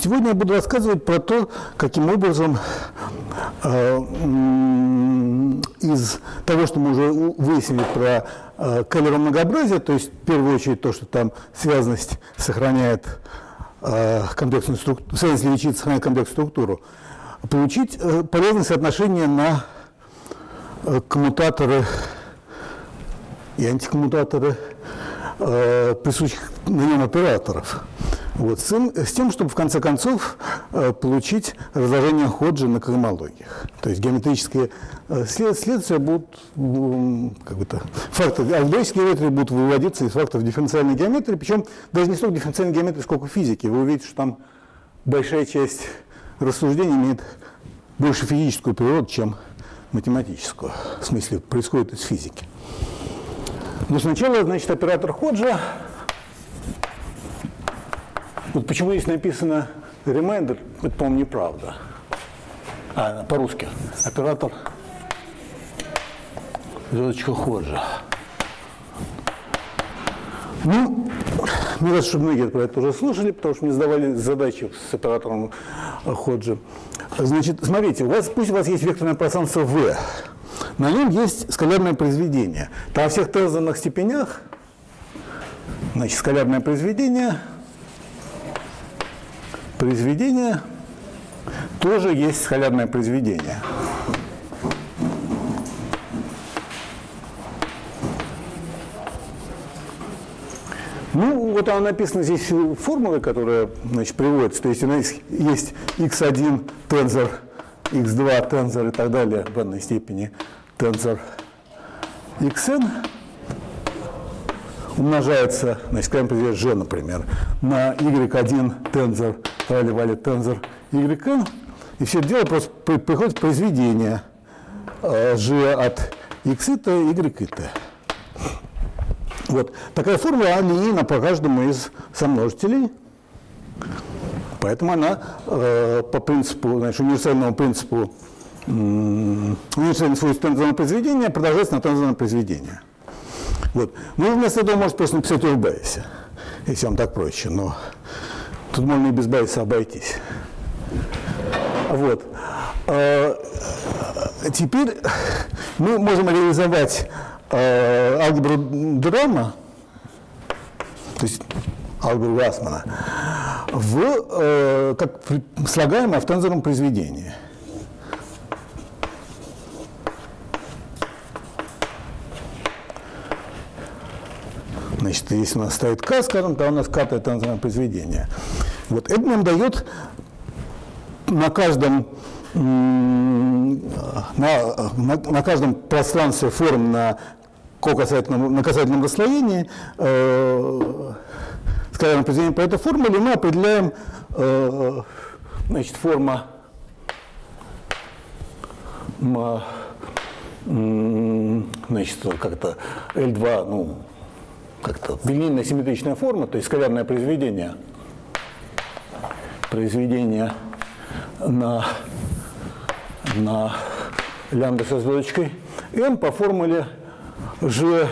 Сегодня я буду рассказывать про то, каким образом из того, что мы уже выяснили про Кэллера-многообразие, то есть в первую очередь то, что там связность сохраняет комплексную структуру, связность величин сохраняет комплексную структуру, получить полезное соотношение на коммутаторы и антикоммутаторы присущих на нем операторов. Вот, с тем, чтобы в конце концов получить разложение Ходжа на когомологиях. То есть геометрические следствия будут, факты алгебраической геометрии будут выводиться из фактов дифференциальной геометрии, причем даже не столько дифференциальной геометрии, сколько физики. Вы увидите, что там большая часть рассуждений имеет больше физическую природу, чем математическую. В смысле, происходит из физики. Но сначала, значит, оператор Ходжа. Вот почему здесь написано remainder, это, по-моему, неправда. По-русски. Оператор звездочка Ходжа. Ну, мне кажется, что многие про это уже слышали, потому что мне задавали задачи с оператором Ходжа. Значит, смотрите, пусть у вас есть векторное пространство V. На нем есть скалярное произведение. Там во всех тензорных степенях, значит, скалярное произведение тоже есть скалярное произведение. Ну, вот она написана здесь формулы, которая, значит, приводится. То есть у нас есть x1 тензор, x2 тензор и так далее в n степени тензор xn умножается, значит, скажем, G, например, на y1 тензор, валит тензор yn, и все это дело просто приходит произведение g от x и y. Вот. Такая формула линейна по каждому из сомножителей, поэтому она по принципу, значит, универсальному принципу универсального свойства тензорного произведения продолжается на тензорное произведение. Вот. Ну, вместо этого можно просто написать в байсе, если вам так проще, но тут можно и без байса обойтись. Вот. Теперь мы можем реализовать алгебру Драма, то есть алгебру Гасмана, как слагаемое в тензорном произведении. Значит, если у нас стоит К, скажем, то у нас К – это тензорное произведение. Вот это нам дает на каждом пространстве форм на касательном расслоении скалярное произведение по этой формуле мы определяем, значит, форма значит, как-то L2, ну, как-то билинейная симметричная форма, то есть скалярное произведение на лямбда со звездочкой n по формуле g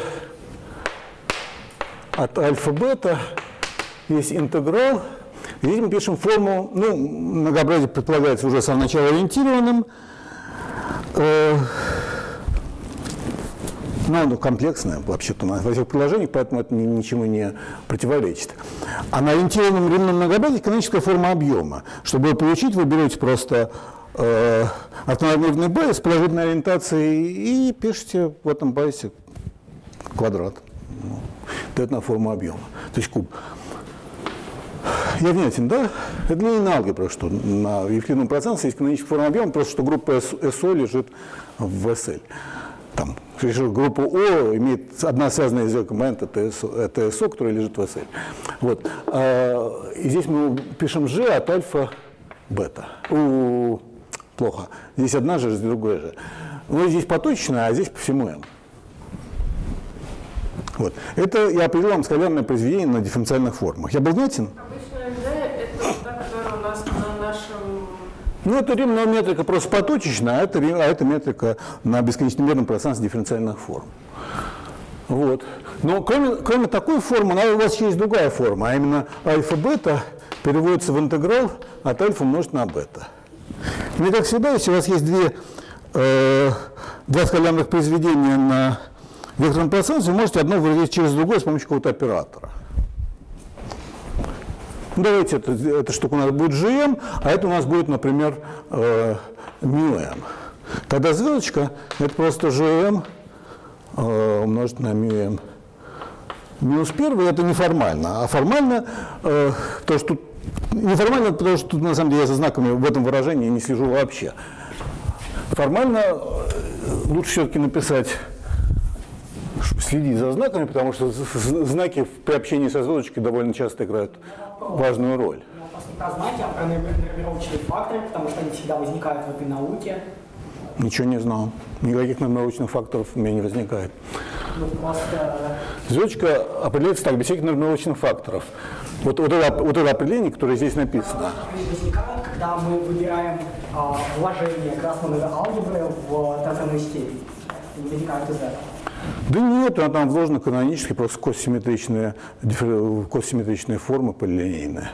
от альфа-бета есть интеграл. Здесь мы пишем формулу, ну, многообразие предполагается уже с самого начала ориентированным. Ну, оно комплексное вообще-то во всех приложениях, поэтому это ничему не противоречит. А на ориентированном римном многообразии каноническая форма объема. Чтобы ее получить, вы берете просто автономный байс с положительной ориентацией и пишете в этом байсе квадрат. Дает на форму объема, то есть куб. Я внятен, да? Это линейная алгебра, что на евклидовом пространстве есть каноническая форма объема, просто что группа SO лежит в SL. Там, группа О имеет одна связанная языком N, это SO, которая лежит в SL. Вот. И здесь мы пишем G от альфа бета. Плохо. Здесь одна же, здесь другая же. Ну, здесь поточная, а здесь по всему n. Вот. Это я определил вам скалярное произведение на дифференциальных формах. Я был внятен? Обычно G это та, которая у нас на нашем... Ну, это римная метрика просто поточечная, а это метрика на бесконечномерном пространстве дифференциальных форм. Вот. Но кроме такой формы, у вас есть другая форма, а именно альфа-бета переводится в интеграл от альфа умножить на бета. Ну и как всегда, если у вас есть два скалярных произведения на векторном пространстве, вы можете одно выразить через другое с помощью какого-то оператора. Ну, давайте эта штука у нас будет gm, а это у нас будет, например, μm. Тогда звездочка – это просто gm умножить на μm. Минус первый – это неформально, а формально, то, что тут неформально, потому что тут на самом деле я за знаками в этом выражении не слежу вообще. Формально лучше все-таки написать, следить за знаками, потому что знаки при общении со звездочкой довольно часто играют важную роль. Не про знаки, а про нормировочные факторы, потому что они всегда возникают в этой науке. Ничего не знал. Никаких нормировочных факторов у меня не возникает. Ну, просто... Звездочка определяется так, без всяких нормировочных факторов. Вот это определение, которое здесь написано. Они возникают, когда мы выбираем вложение красной алгебры в тензорную степень. Они возникают из этого. Да нет, там вложены канонические, просто коссимметричные формы полилинейные.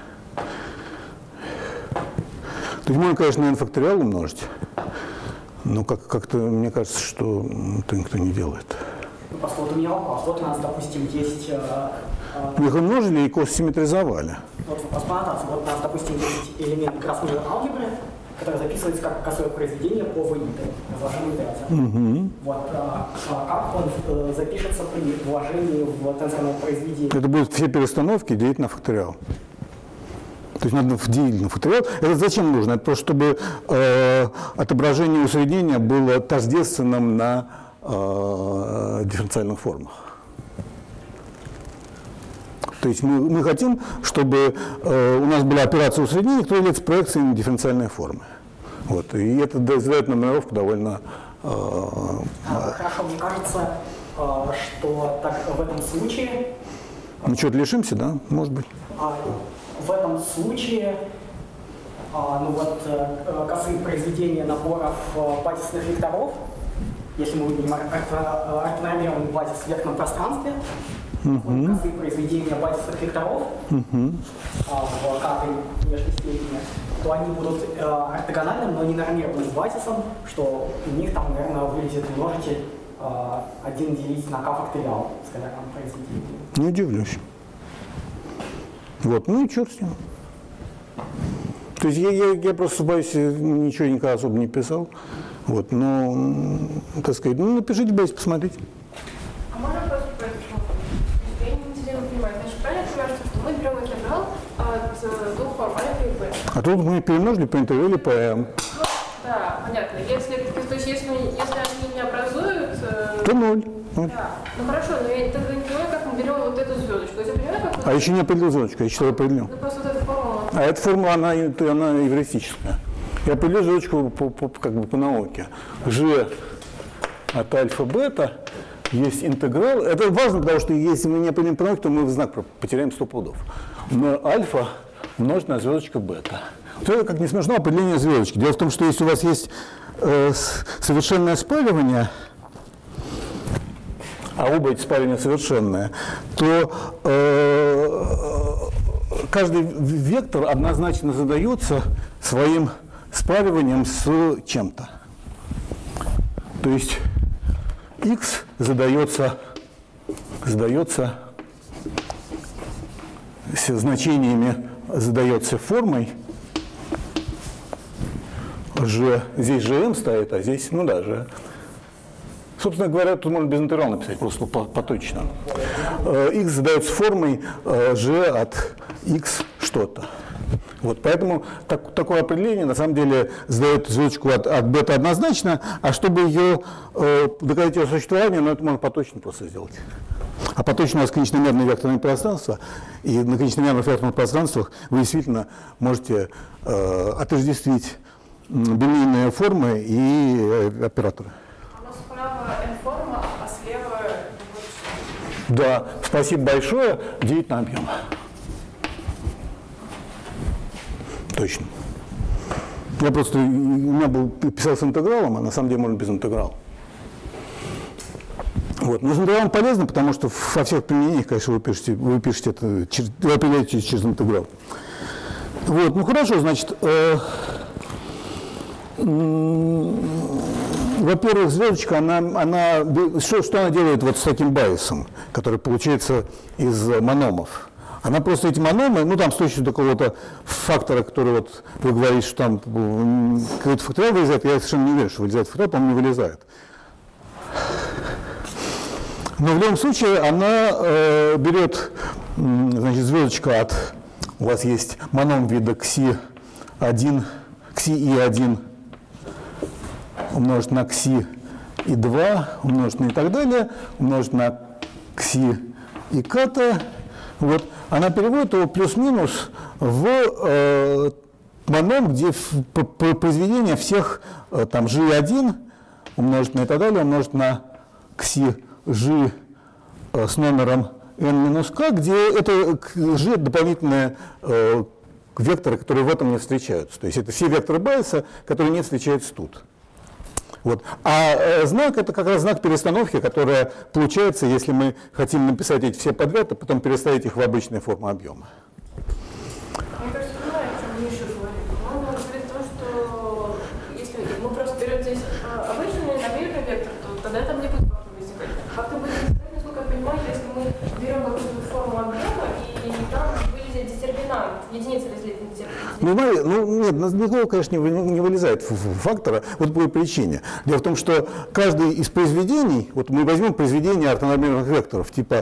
То есть можно, конечно, на n факториал умножить, но как-то мне кажется, что это никто не делает. Ну, просто вот у меня вопрос. Вот у нас, допустим, есть... Их умножили и коссимметризовали. Вот вопрос по аннотации. Вот у нас, допустим, есть элемент красной алгебры, который записывается как косое произведение по вынутой, разложенной итерации. Вот, как он запишется при вложении в тензорное произведение? Это будут все перестановки делить на факториал. То есть надо делить на факториал. Это зачем нужно? Это просто, чтобы отображение усреднения было тождественным на дифференциальных формах. То есть мы хотим, чтобы у нас была операция усреднения, которая является проекцией на дифференциальные формы. Вот. И это задает нумеровку довольно... Хорошо, мне кажется, что так в этом случае... Мы что-то лишимся, да? Может быть. В этом случае косые произведения наборов базисных векторов, если мы выделим ортонормированный базис в векторном пространстве, косые произведения базисных векторов в каждой внешней степени, то они будут ортогональным, но не нормированным базисом, что у них там, наверное, вылезет множитель 1 делить на k факториал в скалярном произведении. Не удивлюсь. Вот, ну и черт с ним. То есть я просто в базе ничего никогда особо не писал. Вот, но, так сказать, ну напишите в базе, посмотрите. А можно просто почему? Я не сильно понимаю. Значит, правильно я понимаю, что мы берем интеграл от двух форм альфа и б. А тут мы перемножили по интеграле по m. Ну, да, понятно. Если они не образуют... То 0. Да. Ну хорошо, но я тогда не понимаю, как мы берем вот эту звездочку. Я понимаю, как А еще не определил звездочку, я что-то определил. Ну просто вот эта формула. А эта формула, она эвристическая. Я определил звездочку как бы по науке. G от альфа-бета есть интеграл. Это важно, потому что если мы не определим по науке, то мы знак потеряем 100 пудов. Но альфа умножить на звездочку бета. Вот это, как не смешно, определение звездочки. Дело в том, что если у вас есть совершенное спаривание, а оба эти спаривания совершенные, то каждый вектор однозначно задается своим спариванием с чем-то. То есть x задается значениями, задается формой g, здесь gm стоит, а здесь, ну да, g. Собственно говоря, тут можно без интеграла написать, просто поточно. X задается формой g от x что-то. Вот, поэтому такое определение на самом деле задает звездочку от бета однозначно, а чтобы ее доказать ее существование, ну, это можно поточно просто сделать. А поточно у вас конечномерное векторное пространство, и на конечномерных векторных пространствах вы действительно можете отождествить билинейные формы и операторы. Справа n-форма, а слева... Да, спасибо большое, делить на объем. Точно. Я просто, у меня писал с интегралом, а на самом деле можно без интеграла. Вот. Но с интегралом полезно, потому что во всех применениях, конечно, вы пишете это, вы определяете через интеграл. Вот, ну хорошо, значит, во-первых, звездочка, что она делает вот с таким байесом, который получается из мономов? Она просто эти мономы, ну там с точностью такого-то фактора, который вот вы говорите, что там какой-то факториал вылезает, я совершенно не уверен, что вылезает факториал, по-моему, не вылезает. Но в любом случае она берет, значит, звездочка от, у вас есть моном вида кси-1, кси-и1 умножить на кси-и2, умножить на и так далее, умножить на кси-и-ката. Вот. Она переводит его плюс-минус в моном, где произведение всех там G1 умножить на и так далее, умножить на кси-G с номером n-k, где это G дополнительные векторы, которые в этом не встречаются. То есть это все векторы байеса, которые не встречаются тут. Вот. А знак – это как раз знак перестановки, которая получается, если мы хотим написать эти все подряд, а потом переставить их в обычные формы объема. Мне кажется, понимаю, о чем Миша говорит. Он говорит то, что если мы просто берем здесь обычный набирный вектор, то тогда там не будет фактор возникать. Фактор будет возникать, насколько я понимаю, если мы берем какую-то форму объема, и там вылезет детерминант, единица разделить на детерминант. Ну, нет, никого, конечно, не вылезает фактора, вот по причине. Дело в том, что каждый из произведений, вот мы возьмем произведение ортономерных векторов, типа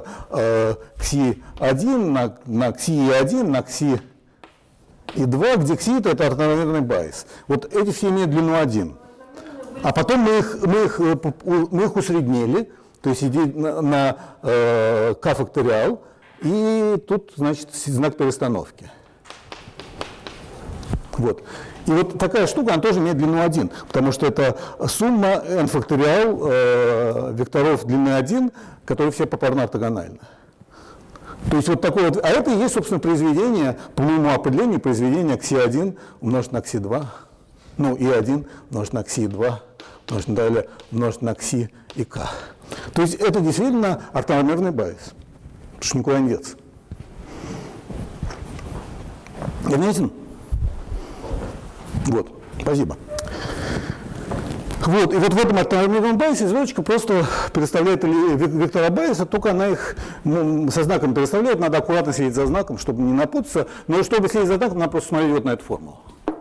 кси-1 на кси-1 на кси-и2, где кси это ортономерный байес. Вот эти все имеют длину 1. А потом мы их усреднили, то есть на k факториал, и тут, значит, знак перестановки. Вот. И вот такая штука, она тоже имеет длину 1, потому что это сумма n факториал векторов длины 1, которые все попарно ортогональны. То есть вот такое вот, а это и есть, собственно, произведение, по моему определению, произведение кси-1 умножить на кси-2, ну, и1 умножить на кси-2, умножить далее умножить на кси и k. То есть это действительно ортономерный байес, потому что никуда не деться. Понятен? Вот, спасибо. Вот, и вот в этом ортономерном байесе звездочка просто представляет вектора байеса, только она их со знаком переставляет, надо аккуратно следить за знаком, чтобы не напутаться, но чтобы следить за знаком, надо просто смотреть вот на эту формулу.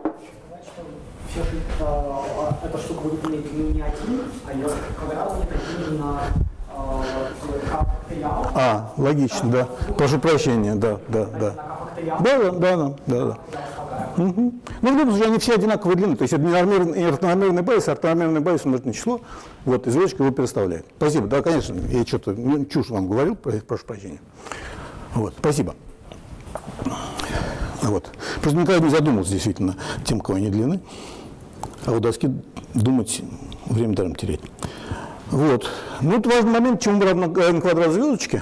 Эта штука будет иметь длину не 1, а ее квадрат будет один на k факториал. Логично, да. Прошу прощения, да. Да. Угу. Ну, в любом случае, они все одинаковой длины. То есть это не ортономерный байес, а ортономерный байес умножить на число. Вот, и звездочка его переставляет. Спасибо. Да, конечно, я что-то чушь вам говорил, прошу прощения. Вот, спасибо. Вот. Просто никогда не задумывался действительно тем, какой они длины. А у доски думать, время даром терять. Вот. Ну, это важный момент, чему равно n квадрат звездочки.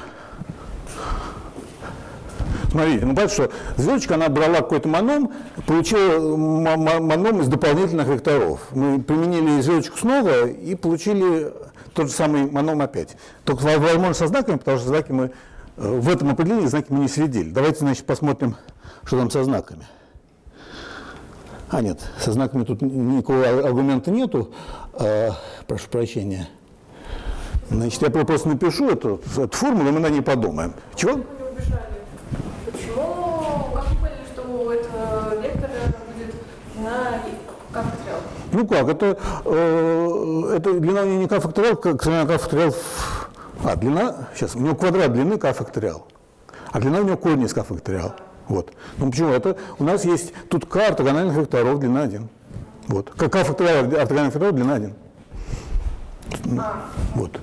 Смотрите, ну понятно, что звездочка, она брала какой-то моном, получила моном из дополнительных векторов. Мы применили звездочку снова и получили тот же самый моном опять. Только, возможно, со знаками, потому что знаки мы в этом определении знаки мы не следили. Давайте, значит, посмотрим, что там со знаками. Нет, со знаками тут никакого аргумента нету. Прошу прощения. Значит, я просто напишу эту формулу, и мы на ней подумаем. Чего? Почему? Как вы поняли, что у этого вектора будет длина k факториал? Ну как, это длина не k факториал, как длина k факториал. Длина, сейчас, у него квадрат длины k факториал, а длина у него корень из k факториал. Вот. Ну почему? Это у нас есть тут k ортогональных векторов, длина 1. Вот. K факториал ортогональных векторов, длина 1. Вот.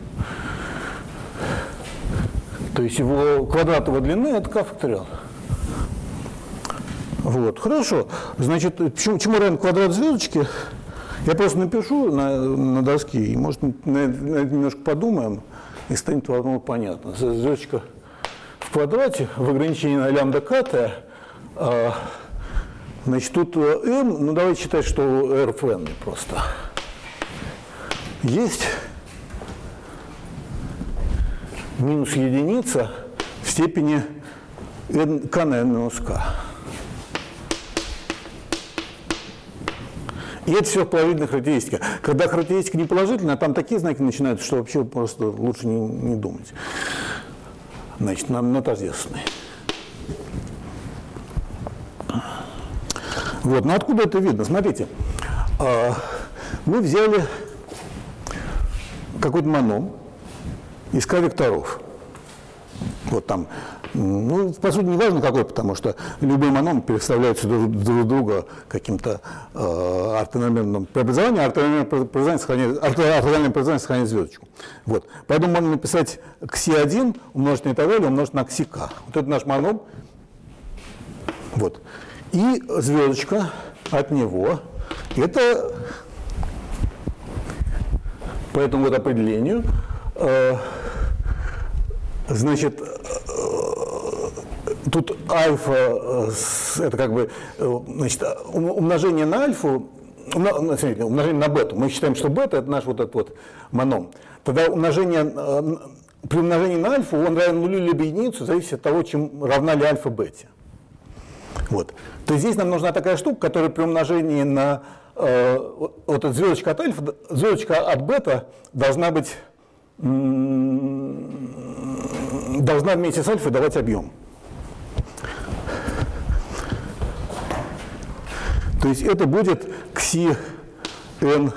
То есть его квадрат его длины это k факториал. Вот, хорошо. Значит, чему равен квадрат звездочки? Я просто напишу на доске, и, может, на это немножко подумаем, и станет возможно понятно. Звездочка в квадрате, в ограничении на лямбда k, значит, тут m, ну давайте считать, что r в n просто. Есть минус единица в степени n, k на n минус k. И это все положительная характеристика. Когда характеристика не положительная, там такие знаки начинаются, что вообще просто лучше не думать. Значит, на тождественной. Вот, но откуда это видно? Смотрите, мы взяли какой-то моном из К векторов. Вот там, ну, по сути, не важно какой, потому что любой моном переставляются друг друга каким-то ортогональным преобразованием, ортогональное преобразование сохраняет звездочку. Вот. Поэтому можно написать кси1 умножить на и так далее, умножить на кси к. Вот это наш моном. Вот. И звездочка от него, это по этому вот определению, значит, тут альфа, это как бы, значит, умножение на альфу, умножение на бету. Мы считаем, что бета – это наш вот этот вот моном. Тогда умножение, при умножении на альфу он равен нулю либо единицу, зависит от того, чем равна ли альфа бете. Вот. То есть здесь нам нужна такая штука, которая при умножении на вот эта звездочка от альфа, звездочка от бета должна быть, должна вместе с альфой давать объем. То есть это будет кси n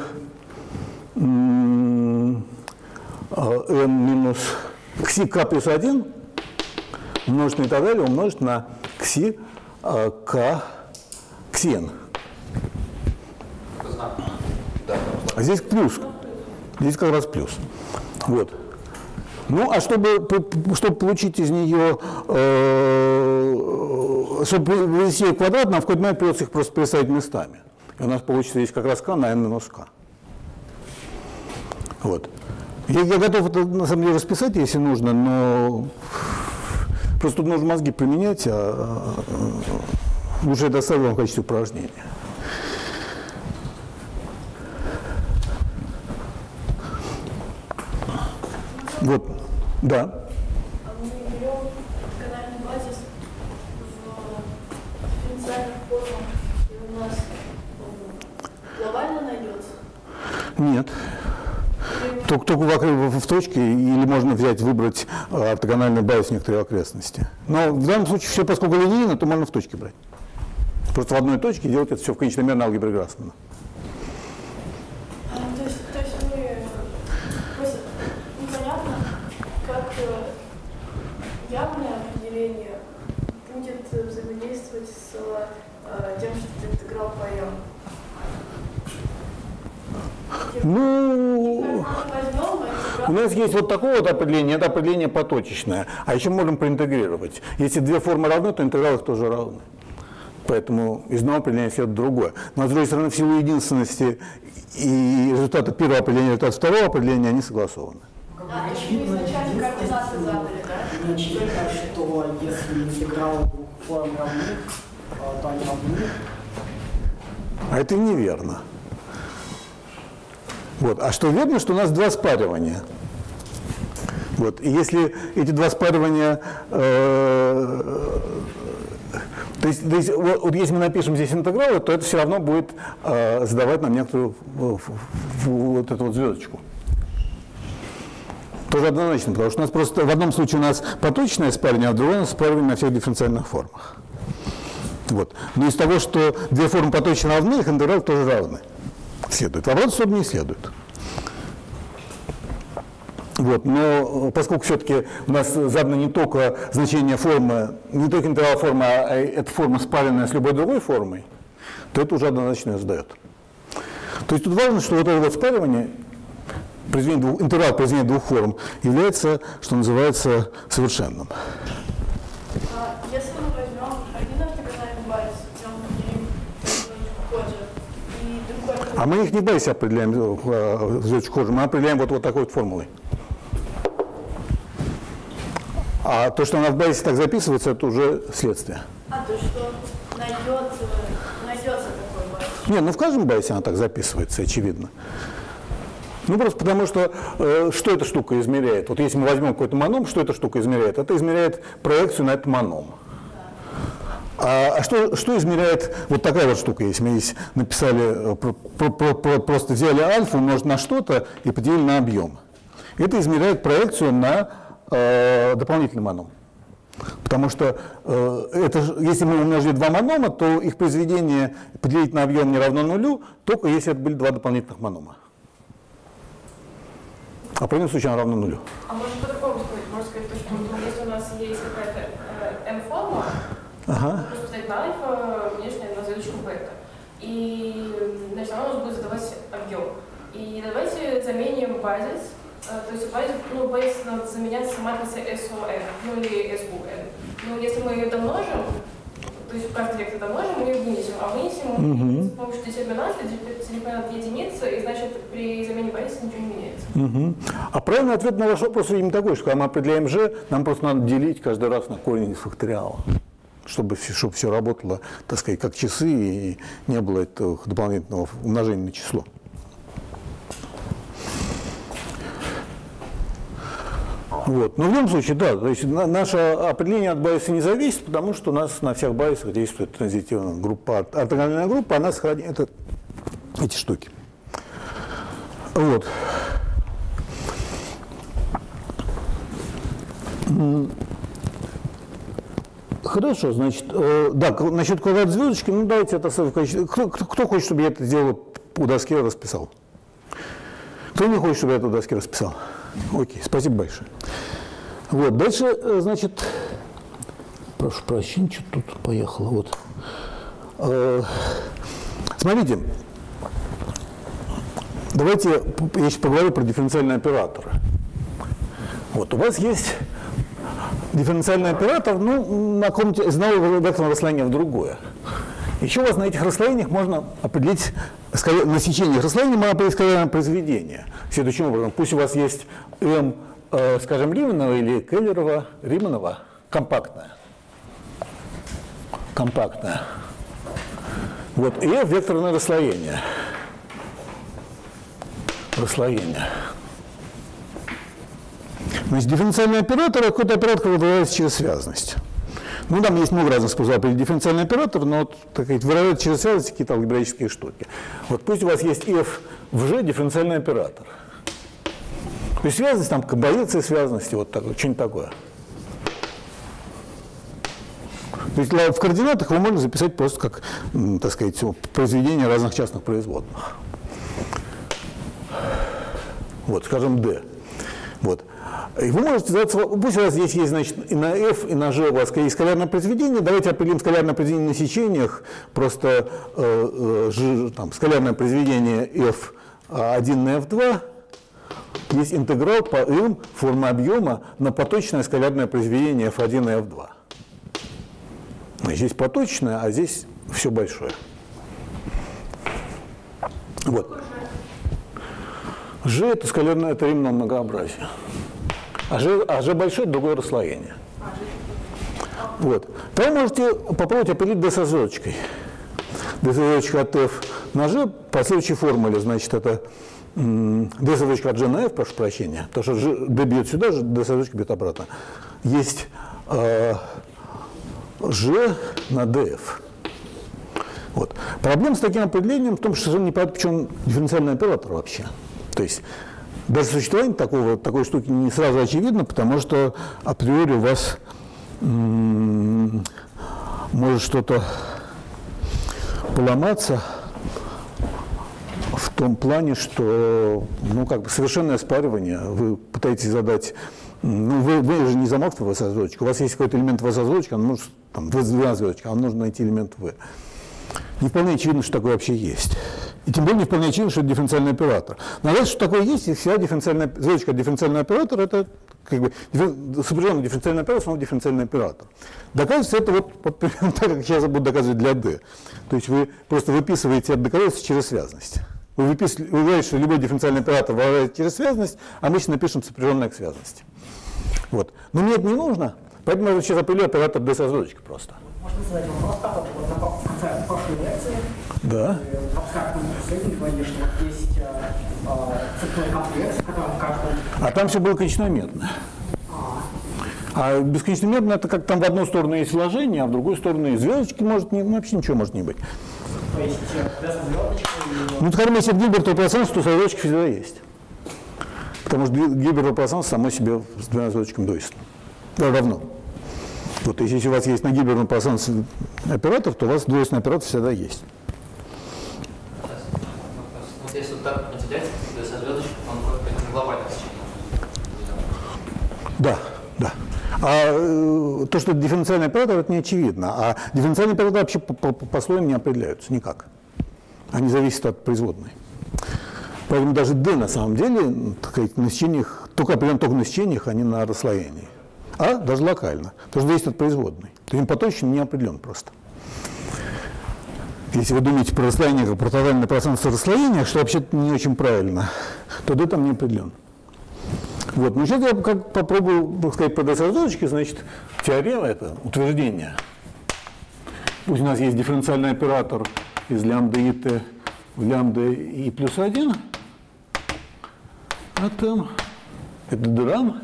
минус кси k плюс 1 умножить на и так далее, умножить на кси k кси n. А здесь плюс. Здесь как раз плюс. Вот. Ну, а чтобы получить из нее, чтобы вывести ее квадрат, нам в какой-то момент придется их просто переставить местами. И у нас получится здесь как раз k на n минус k. Вот. Я готов это на самом деле расписать, если нужно, но просто тут нужно мозги применять, а лучше я доставлю вам в качестве упражнения. Вот, да. А мы берем канальный базис в дифференциальных формах, и у нас глобально найдется? Нет. Только в точке, или можно взять, выбрать ортогональный базис некоторой окрестности. Но в данном случае все, поскольку линейно, то можно в точке брать. Просто в одной точке делать это все в конечномерной алгебре Грассмана. То есть просто непонятно, как явное определение будет взаимодействовать с тем, что ты интеграл по m. Ну, у нас есть вот такое вот определение, это определение поточечное, а еще можем проинтегрировать. Если две формы равны, то интегралы их тоже равны. Поэтому из одного определения следует другое. Но, с другой стороны, в силу единственности и результата первого определения, и результата второго определения, они согласованы. Да, то есть мы изначально координаты задали, да? Не очевидно, что если интегралы двух форм равны, то они равны. А это неверно. Вот. А что верно, что у нас два спаривания. Вот. И если эти два спаривания, то есть вот если мы напишем здесь интегралы, то это все равно будет задавать нам некоторую вот эту вот звездочку. Тоже однозначно, потому что у нас просто в одном случае у нас поточное спаривание, а в другом у нас спаривание на всех дифференциальных формах. Вот. Но из того, что две формы поточно равны, их интегралы тоже равны. Следует. В обратную сторону не следует. Вот. Но поскольку все-таки у нас задано не только значение формы, не только интеграл формы, а эта форма спаренная с любой другой формой, то это уже однозначно задает. То есть тут важно, что вот это вот спаривание, интеграл произведения двух форм, является, что называется, совершенным. Если мы возьмем один ортогональный базис, в нем определим кожи, и другой... А мы их не в базисе определяем, звездочку кожи, мы определяем вот такой вот формулой. А то, что она в базисе так записывается, это уже следствие. А то, что найдется такой базис? Нет, ну в каждом базисе она так записывается, очевидно. Ну просто потому что, что эта штука измеряет? Вот если мы возьмем какой-то моном, что эта штука измеряет? Это измеряет проекцию на этот моном. А что измеряет вот такая вот штука, если мы здесь написали, просто взяли альфа, умножить на что-то и поделили на объем. Это измеряет проекцию на дополнительный моном. Потому что если мы умножили два монома, то их произведение поделить на объем не равно нулю, только если это были два дополнительных монома. А в противном случае оно равно нулю. А можно по-другому сказать? Можно сказать, что если у нас есть какая-то m-форма, просто поставить на альфа, внешне на звездочку бета. И значит, она у нас будет задавать объем. И давайте заменим базис. То есть базис заменяется матрицей SON, ну или SUN. Ну, если мы ее домножим, то есть каждый вектор домножим, мы ее вынесем. А вынесем с помощью детерминанта, детерминант единица, и значит при замене базиса ничего не меняется. А правильный ответ на ваш вопрос именно такой, что когда мы определяем g, нам просто надо делить каждый раз на корень из факториала, чтобы все работало, так сказать, как часы, и не было этого дополнительного умножения на число. Вот. Но в любом случае, да, то есть наше определение от базиса не зависит, потому что у нас на всех базисах действует транзитивная группа, ортогональная группа, она сохраняет эти штуки. Вот. Хорошо, значит, да, насчет квадрат звездочки, ну давайте это в качестве... Кто хочет, чтобы я это дело у доски расписал? Кто не хочет, чтобы я это у доски расписал? Окей, спасибо большое. Вот, дальше, значит, прошу прощения, что тут поехало. Вот. Смотрите, давайте я сейчас поговорю про дифференциальные операторы. Вот, у вас есть дифференциальный оператор, ну, на каком-то из одного векторного расслоения в другое. Еще у вас на этих расслоениях можно определить, на сечении расслоений можно определить скалярное произведение. Следующим образом, пусть у вас есть m, скажем, Риманова или Келлерова, Риманова, компактная. Компактная. Вот, и f векторное расслоение. Расслоение. Значит, дифференциальный оператор – какой-то оператор, который выражается через связность. Ну, там есть много разных способов определить дифференциальный оператор, но, так сказать, выражаются через связность какие-то алгебраические штуки. Вот пусть у вас есть f в g дифференциальный оператор. То есть связность, там, композиция связности, вот так, что-нибудь такое. То есть в координатах его можно записать просто как, так сказать, произведение разных частных производных. Вот, скажем, d. Вот. И вы можете задаться, пусть у вас здесь есть, значит, и на f, и на g у вас есть скалярное произведение, давайте определим скалярное произведение на сечениях, просто там, скалярное произведение f1 на f2, есть интеграл по m формы объема на поточное скалярное произведение f1 на f2. Здесь поточное, а здесь все большое. Вот. G это скалярное, это римное многообразие. А G большое, другое расслоение. Вот. Тогда можете попробовать определить d со звездочкой. D со звездочкой от f на g по следующей формуле. Значит, это d со звездочкой от g на f, прошу прощения, потому что d бьет сюда, d со звездочкой бьет обратно. Есть g на df. Вот. Проблема с таким определением в том, что совершенно непонятно, почему дифференциальный оператор вообще. То есть даже существование такой штуки не сразу очевидно, потому что априори у вас может что-то поломаться в том плане, что ну, как бы совершенное спаривание, вы пытаетесь задать, ну, вы же не замахиваете со звездочкой, у вас есть какой-то элемент v со звездочкой, он может, там, 22 звездочка, а вам нужно найти элемент v. Не вполне очевидно, что такое вообще есть. И тем более не вполне очевидно, что это дифференциальный оператор. Но если что такое есть, и вся звездочка дифференциальный оператор, это как бы сопряженный дифференциальный оператор, снова дифференциальный оператор. Доказывается это вот примерно так, как сейчас я буду доказывать для D. То есть вы просто выписываете это доказательство через связность. Вы говорите, что любой дифференциальный оператор выражается через связность, а мы сейчас напишем сопряженное к связности. Вот. Но мне это не нужно, поэтому я сейчас определю оператор D со звездочкой просто. Можно задать вопрос, как вот в конце прошлой лекции да. В абстрактном исследовании говорили, что вот есть цепной комплекс, в котором каждый... А там все было конечнометно. А бесконечный медленно это как там в одну сторону есть вложение, а в другую сторону есть звездочки, может не, вообще ничего может не быть. То есть звездочка... Ну, скажем, если это гильбертово пространство, то звездочки всегда есть. Потому что гильбертово пространство само себе с двумя звездочками двойственно. Да, равно. Вот если у вас есть на гильбертовом пространстве оператор, то у вас двойственный оператор всегда есть. Вот если вот так определять, то со звездочкой он какой-то глобальный сочетание. Да, да. А то, что это дифференциальный оператор, это не очевидно. А дифференциальные операторы вообще по слоям не определяются никак. Они зависят от производной. Поэтому даже D на самом деле, так сказать, на сечениях, только определен только на сечениях, а не на расслоении. А даже локально. Потому что зависит от производной. То есть он по точности не определен просто. Если вы думаете про расслоение как про тотальное пространство расслоения, что вообще-то не очень правильно, то D там не определен. Вот. Но сейчас я попробую, так сказать, по D-звездочке, значит, теорема это утверждение. Пусть у нас есть дифференциальный оператор из лямбда и t в лямбда и плюс 1, а там это драм.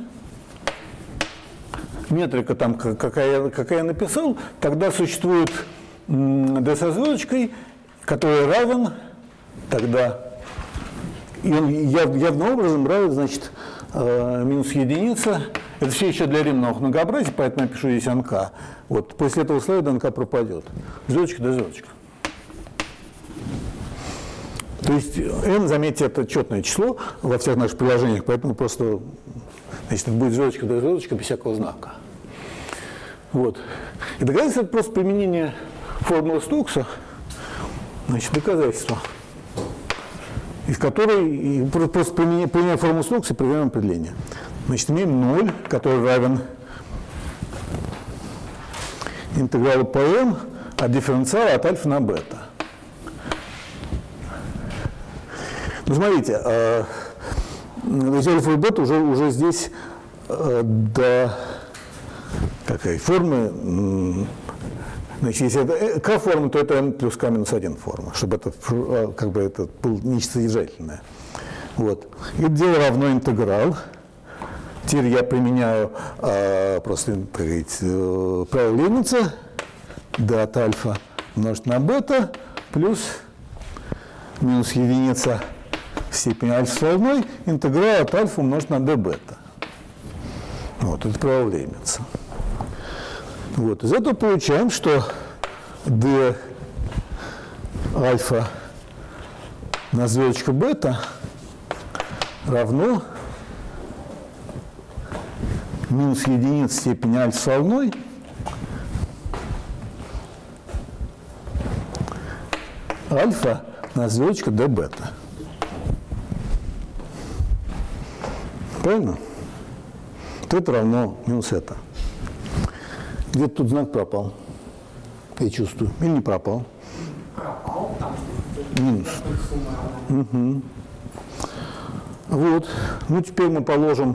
Метрика там, какая я написал, тогда существует d со звездочкой, который равен тогда, и он явным образом равен, значит, минус единица. Это все еще для римного многообразия, поэтому я пишу здесь nk. Вот, после этого слайда nk пропадет. Звездочка до звездочка. То есть n, заметьте, это четное число во всех наших приложениях, поэтому просто, значит, это будет звездочка до звездочка без всякого знака. Вот. И доказательство – это просто применение формулы Стокса, значит, доказательство, из которой просто применяя формулу Стокса и проверяем определение. Значит, имеем 0, который равен интегралу по m от дифференциала от альфа на бета. Ну, смотрите, альфа и бета уже здесь до какой формы, значит, если это k-форма, то это m плюс k минус 1 форма, чтобы это как бы это было нечто содержательное. Вот. И дело равно интеграл. Теперь я применяю просто, так сказать, правило Лейбница, d от альфа умножить на бета плюс минус единица степени альфа с волной, интеграл от альфа умножить на d бета. Вот, это правило Лейбница. Вот, из этого получаем, что d альфа на звездочка бета равно минус единица степени альфа с волной альфа на звездочка d бета. Правильно? То это равно минус это. Где-то тут знак пропал. Я чувствую. Или не пропал. Пропал, там что минус. Угу. Вот. Ну, теперь мы положим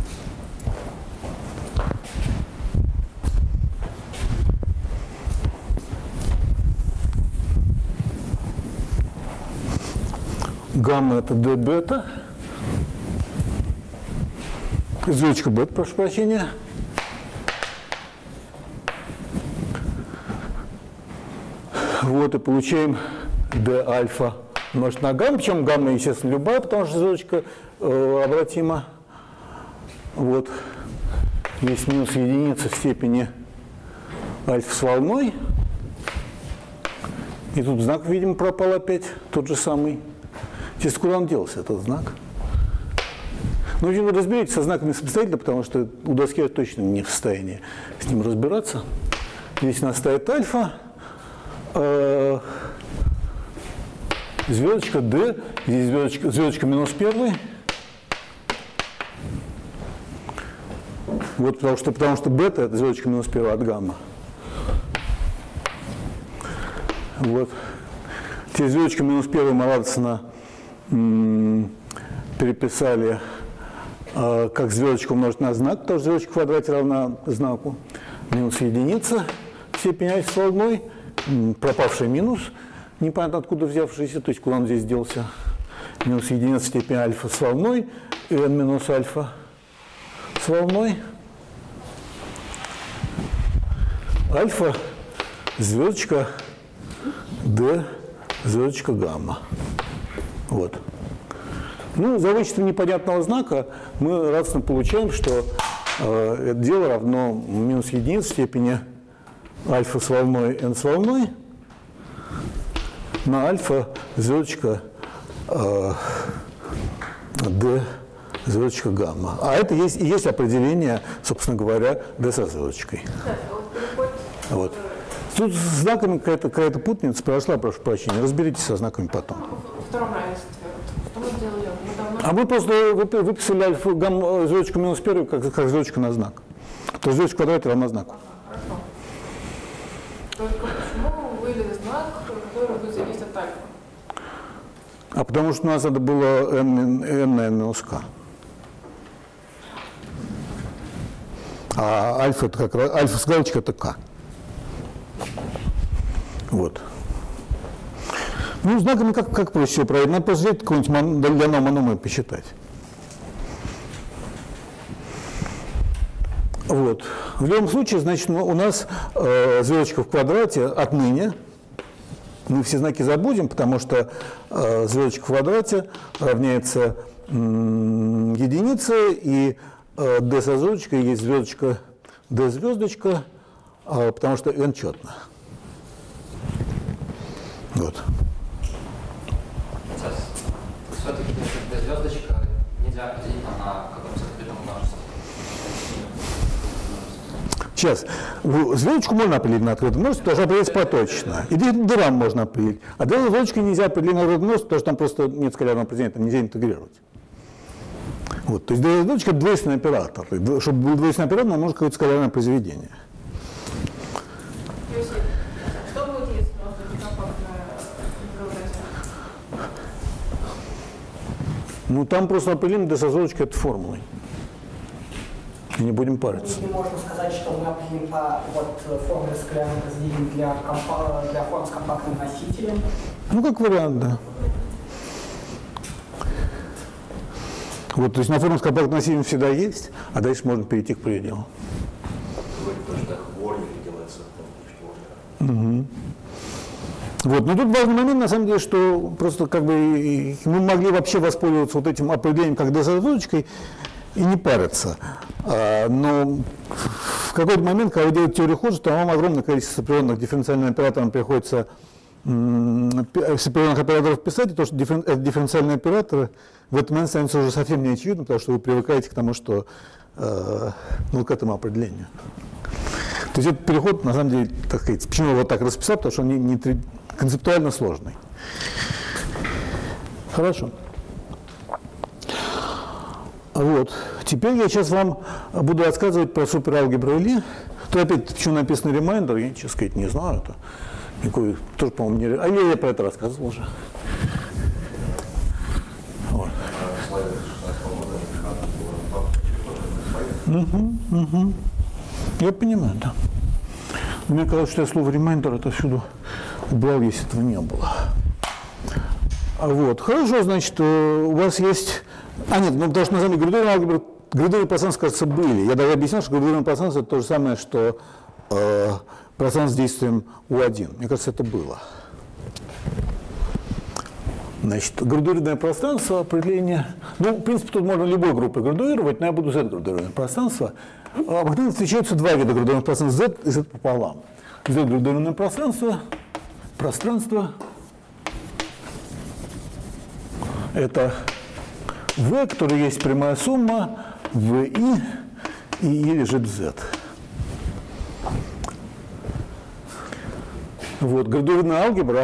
гамма это d бета. Звездочка бета, прошу прощения. Вот и получаем d альфа умножить на гамма. Причем гамма, естественно, любая, потому что звездочка обратима. Вот. Есть минус единица в степени альфа с волной. И тут знак, видимо, пропал опять, тот же самый. Здесь куда он делся, этот знак? Ну, вы разберитесь со знаками самостоятельно, потому что у доски я точно не в состоянии с ним разбираться. Здесь у нас стоит альфа, звездочка d, здесь звездочка минус 1. Вот потому что бета это звездочка минус 1 от гамма. Вот. Теперь звездочка минус 1 мы радостно переписали как звездочку умножить на знак, потому что звездочка в квадрате равна знаку. Минус единица, степень альфа с волной, пропавший минус, непонятно откуда взявшийся, то есть куда он здесь делся. Минус единица, степень альфа с волной, и n минус альфа с волной. альфа, звездочка, d, звездочка гамма. Вот. Ну, за вычетом непонятного знака мы радостно получаем, что это дело равно минус единице степени альфа с волной n с волной на альфа звездочка d звездочка гамма. А это и есть определение, собственно говоря, d со звездочкой. Вот. Тут с знаками какая-то путаница произошла, прошу прощения. Разберитесь со знаками потом. Во втором равенстве. Что мы сделали? А мы просто выписали альфа звездочку минус первую как звездочку на знак. То есть звездочка в квадрате равна знаку. Хорошо. Только почему вывели знак, который будет зависеть от альфа? А потому что у нас это было n на n минус k. А альфа это как раз альфа с галочкой это k. Вот. Ну, знаками как проще всего проверить? Надо просто взять какой-нибудь для мономы посчитать. Вот. В любом случае, значит, у нас звездочка в квадрате отныне. Мы все знаки забудем, потому что звездочка в квадрате равняется единице, и d со звездочкой есть звездочка d звездочка, потому что n четно. Вот. Сейчас. Все-таки d звездочка нельзя определить на каком-то закрытом множестве. Сейчас. Звездочку можно определить на открытом множестве, потому что определить поточно. И дырам можно определить. А звездочку нельзя определить на открытом множестве, потому что там просто нет скалярного определения, там нельзя интегрировать. Вот. То есть звездочка – это двойственный оператор. Чтобы был двойственный оператор, нам нужно какое-то скалярное произведение. Что будет, если у нас будет компактная интеграция? Ну, там просто определим d со звездочкой этой формулой. И не будем париться. Или можно сказать, что мы определим по формуле скалярного произведения для форм с компактным носителем. Ну, как вариант, да. Вот, то есть на форму с компактным носителем всегда есть, а дальше можно перейти к пределу. Угу. Вот, но тут важный момент, на самом деле, что просто как бы мы могли вообще воспользоваться вот этим определением как d со звездочкой и не париться. Но в какой-то момент, когда вы делаете теорию Ходжа, вам огромное количество сопряженных дифференциальным операторам приходится сопряженных операторов писать, и то, что дифференциальные операторы в этот момент становится уже совсем не очевидно, потому что вы привыкаете к тому, что ну, к этому определению. То есть этот переход, на самом деле, так сказать, почему его вот так расписал, потому что он не концептуально сложный. Хорошо. Вот. Теперь я сейчас вам буду рассказывать про супералгебру Ли. Тут опять, почему написано reminder, я, честно сказать, не знаю. Это никакой, тоже, по-моему, не... А я про это рассказывал уже. Вот. Я понимаю, да. Мне казалось, что я слово reminder отовсюду убрал, если этого не было. Вот. Хорошо, значит, у вас есть... А нет, ну потому что на самом деле градуированные пространства, кажется, были. Я даже объяснял, что градуированное пространство – это то же самое, что пространство с действием U1. Мне кажется, это было. Значит, градуированное пространство, определение... Ну, в принципе, тут можно любой группой градуировать, но я буду Z-градуированное пространство. Обыкновенно встречаются два вида градуированных пространств – Z и Z пополам. Z-градуированное пространство – это V, который есть прямая сумма VI, и E лежит в Z. Вот, градуированная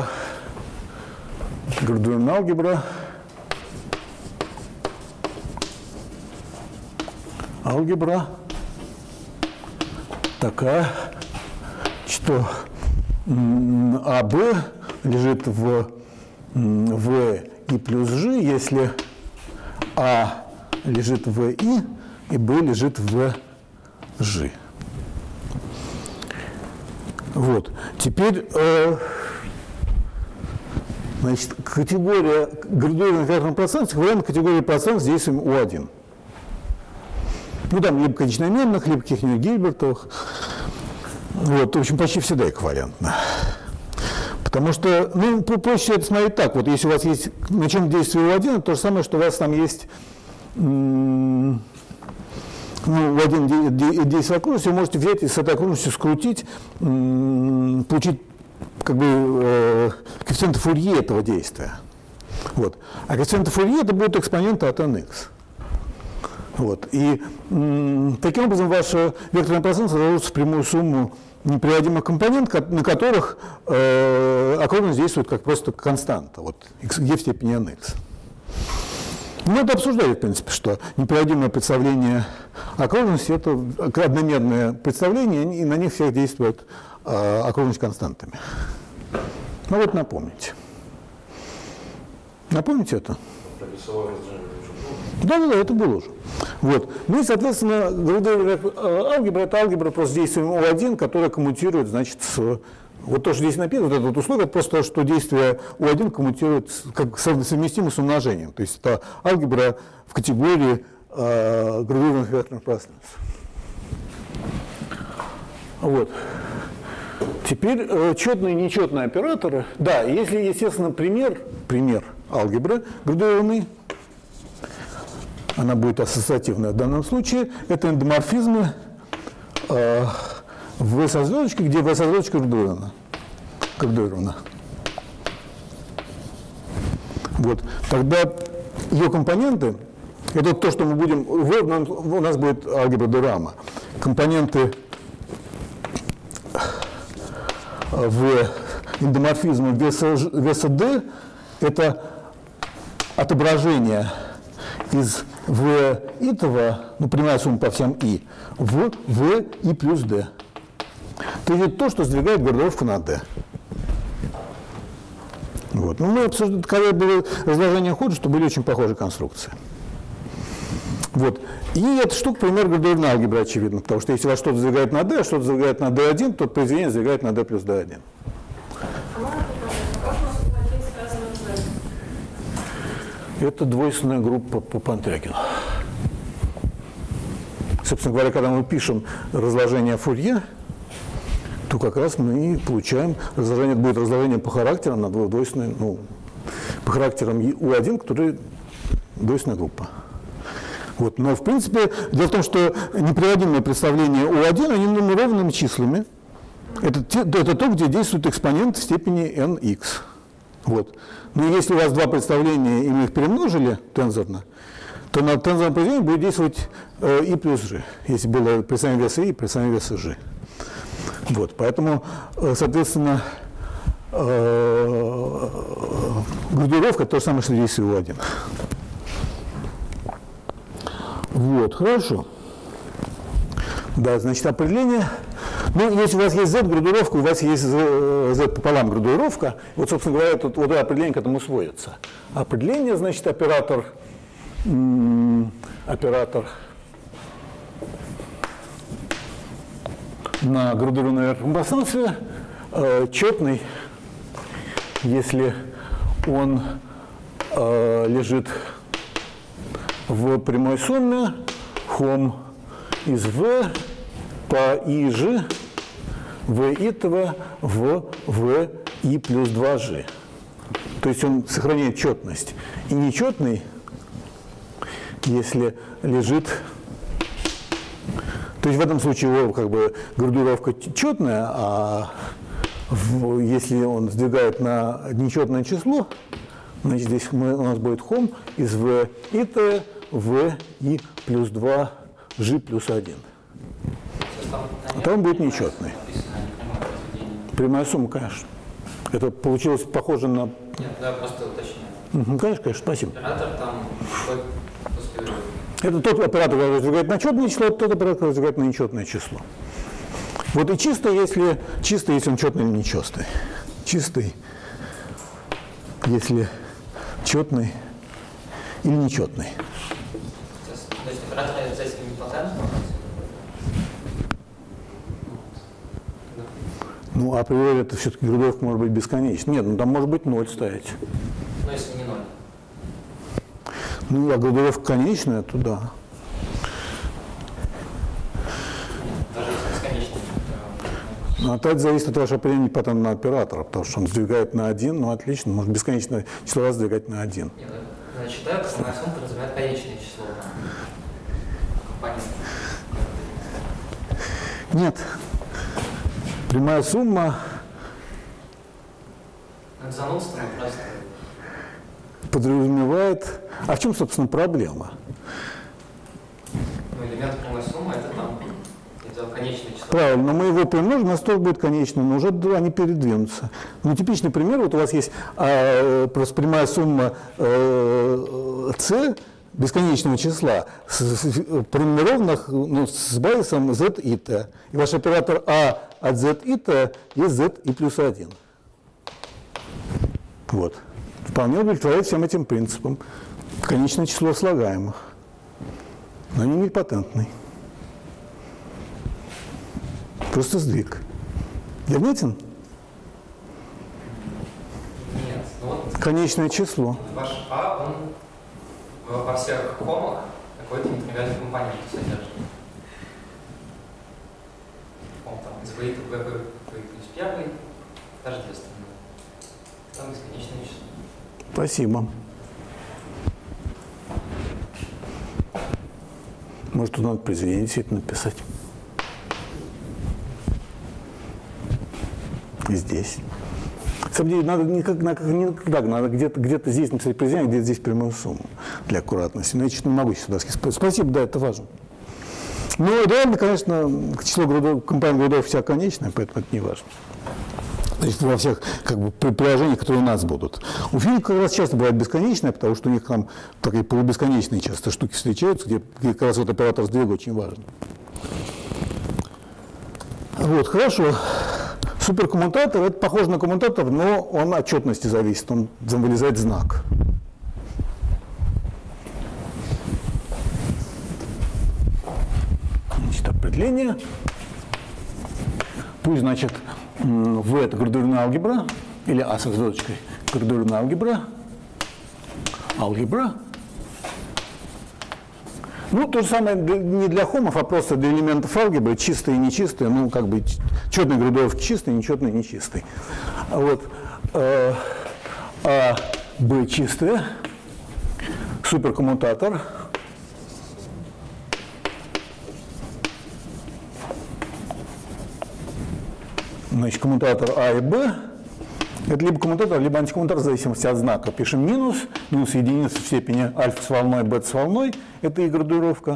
алгебра такая, что АБ лежит в I плюс G, если А лежит в I и Б лежит в G. Вот. Теперь, значит, категория градуированных векторных пространств эквивалентна категории пространств с действием U1. Ну, там либо конечномерных, либо каких-нибудь Гильбертовых. Вот, в общем, почти всегда эквивалентно. Потому что, ну, проще это смотреть так. Вот если у вас есть начальное действие U1, это то же самое, что у вас там есть ну, U1 действие окружности, вы можете взять и с этой окружностью скрутить, получить как бы коэффициенты Фурье этого действия. Вот. А коэффициенты Фурье это будут экспоненты от nx. Вот. И таким образом ваше векторное пространство заложится в прямую сумму неприводимых компонентов, на которых окружность действует как просто константа, вот, e в степени nx. Мы это обсуждали, в принципе, что неприводимое представление окружности – это одномерное представление, и на них всех действует окружность константами. Ну вот напомните. Напомните это? Да, это было уже. Вот. Ну и, соответственно, алгебра – это алгебра просто с действием U1, которая коммутирует, значит, с… Вот то, что здесь написано, вот это вот условие, это просто то, что действие U1 коммутирует как совместимо с умножением. То есть это алгебра в категории градуированных векторных пространств. Вот. Теперь четные и нечетные операторы. Да, если, естественно, пример алгебры градуированной, она будет ассоциативная в данном случае, это эндоморфизмы в со звездочкой, где в со звездочка градуирована. Вот. Тогда ее компоненты, это то, что мы будем, у нас будет алгебра Дерама. Компоненты в эндоморфизме веса D это отображение из V итого, ну, прямая сумма по всем I, в V I плюс D. То есть это то, что сдвигает градуировку на D. Вот. Ну, мы обсуждали, когда было разложение хода, что были очень похожие конструкции. Вот. И эта штука, пример градуированной алгебры, очевидно, потому что если у вас что-то сдвигает на D, а что-то сдвигает на D1, то произведение сдвигает на D плюс D1. Это двойственная группа по Пантрякину. Собственно говоря, когда мы пишем разложение Фурье, то как раз мы и получаем разложение, это будет разложение по характерам на двойственной, ну, по характерам U1, который двойственная группа. Вот. Но, в принципе, дело в том, что неприводимые представления U1, они нумерованными числами. Это то, где действует экспонент в степени nx. Вот. Но если у вас два представления, и мы их перемножили тензорно, то на тензорном произведении будет действовать I плюс G, если было представление веса I и представление веса G. Вот. Поэтому, соответственно, градуировка – то же самое, что действие U1. Вот, хорошо. Да, значит, определение. Ну, если у вас есть Z-градуировка, у вас есть Z пополам градуировка, вот, собственно говоря, вот это определение к этому сводится. Определение, значит, оператор на градуированном векторном пространстве четный, если он лежит в прямой сумме хом из V по IG V итого в V I плюс 2G. То есть он сохраняет четность. И нечетный, если лежит… То есть в этом случае его как бы градуировка четная, а если он сдвигает на нечетное число, значит здесь у нас будет хом из V итого в I плюс 2G плюс 1. А там будет нечетный. Прямая сумма, конечно. Это получилось похоже на… Нет, да, просто уточняю. Конечно, спасибо. Оператор там… Это тот оператор, который сдвигает на четное число, это тот оператор, который сдвигает на нечетное число. Вот и чисто, если он четный или нечетный. Чистый, если четный или нечетный. То есть оператор обязательно не платят? Ну, априори это все-таки градуировка может быть бесконечной. Нет, ну там может быть 0 ставить. Ну, если не 0. Ну, а градуировка конечная, то да. Даже если бесконечная. Ну, это зависит от вашего определения патентного оператора, потому что он сдвигает на 1, ну отлично, может бесконечное число раз сдвигать на 1. Нет, я считаю, что моя сумма подразумевает конечное число. Компонент. Нет. Прямая сумма Это занудство просто. подразумевает... А в чем, собственно, проблема? Ну, элемент прямой суммы это там конечное число. Правильно, но мы его примножим, у нас тоже будет конечное, но уже они передвинутся. Ну, типичный пример, вот у вас есть просто прямая сумма c бесконечного числа, пронумерованных с базисом z и t. И ваш оператор a от z и t есть z и плюс 1. Вот. Вполне удовлетворяет всем этим принципам. Конечное число слагаемых. Но не патентный. Просто сдвиг. Я внятен? Нет. Ну, вот Конечное число. ваш А, он во всех комах какой-то нетривиальный компонент содержит. Он там из V плюс 1 тождественно. Там бесконечное число. Спасибо. Может, тут надо произведение действительно написать. И здесь. На самом деле, надо не так, надо где-то здесь написать произведение, где-то здесь прямую сумму для аккуратности. Но я честно не могу сюда сказать. Спасибо, да, это важно. Но реально, конечно, число компонент грудов вся конечное, поэтому это не важно. Значит, во всех приложениях, которые у нас будут. У физиков как раз часто бывает бесконечное, потому что у них там такие полубесконечные часто штуки встречаются, где как раз вот оператор сдвига очень важен. Вот, хорошо. Суперкоммутатор – это похоже на коммутатор, но он от четности зависит, он вылезает знак. Значит, определение. Пусть, значит, В – это градуированная алгебра, или А с звездочкой – градуированная алгебра. Ну, то же самое не для хомов, а просто для элементов алгебры, чистые и нечистые, ну, как бы четные градуировки чистые, нечетные нечистые. Вот. А, Б чистые, суперкоммутатор. Значит, коммутатор А и Б. Это либо коммутатор, либо антикоммутатор, в зависимости от знака. Пишем минус единица в степени альфа с волной, бета с волной. Это и градуировка.